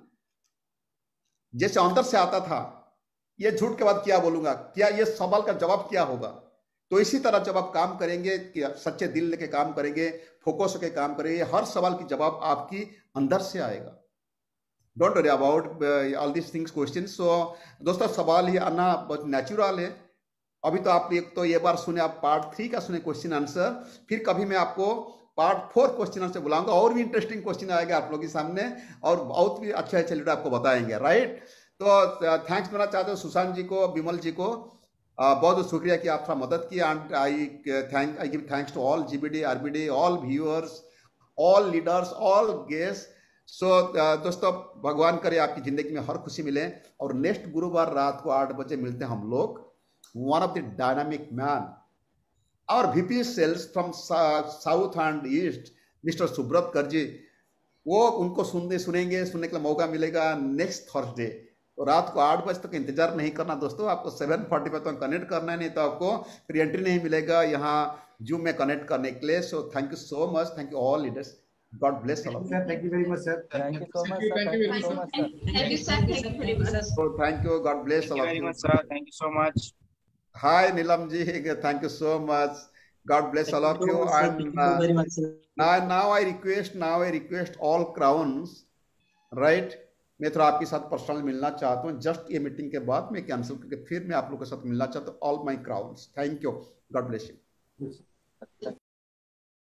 जैसे अंदर से आता था, ये झूठ के बाद क्या बोलूंगा, क्या ये सवाल का जवाब क्या होगा, तो इसी तरह जब आप काम करेंगे, सच्चे दिल लेके काम करेंगे, फोकस होकर काम करेंगे, हर सवाल की जवाब आपकी अंदर से आएगा। Don't worry about all this things, question. So दोस्तों, सवाल ये आना बहुत नेचुरल है अभी तो आप एक तो ये बार सुने, आप पार्ट 3 का सुने क्वेश्चन आंसर, फिर कभी मैं आपको पार्ट 4 क्वेश्चन आंसर बुलाऊंगा, और भी इंटरेस्टिंग क्वेश्चन आएगा आप लोगों के सामने और बहुत भी अच्छे अच्छे लीडर आपको बताएंगे, राइट। तो थैंक्स करना चाहते हो सुशांत जी को, बिमल जी को, बहुत बहुत शुक्रिया कि आप थोड़ा मदद किया। And I give thanks to all GBD, RBD, all viewers, all leaders, all guest. So दोस्तों, भगवान करे आपकी जिंदगी में हर खुशी मिले, और नेक्स्ट गुरुवार रात को 8 बजे मिलते हैं हम लोग। One of the dynamic man, our VP sales from south and east, mister Subrata Kar ji, वो उनको सुनेंगे, सुनने के लिए मौका मिलेगा नेक्स्ट थर्सडे। तो रात को 8 बजे तक इंतजार नहीं करना दोस्तों, आपको 7:45 तक कनेक्ट करना है, नहीं तो आपको फ्री एंट्री नहीं मिलेगा यहाँ जूम में कनेक्ट करने के लिए। So thank you so much, thank you all leaders, God bless all of you. Thank you very much sir. Thank you so much, Thank you very much, sir. Thank you, sir. Thank you very much. So thank you, God bless all of you. Thank you so much. Hi Nilam ji, thank you so much, God bless all of you. And now I request all crowns, right? मैं थोड़ा आपके साथ personal मिलना चाहता हूँ, just ये meeting के बाद मैं कैंसिल करके फिर मैं आप लोगों के साथ मिलना चाहता हूँ। All my crowns, thank you, God bless you.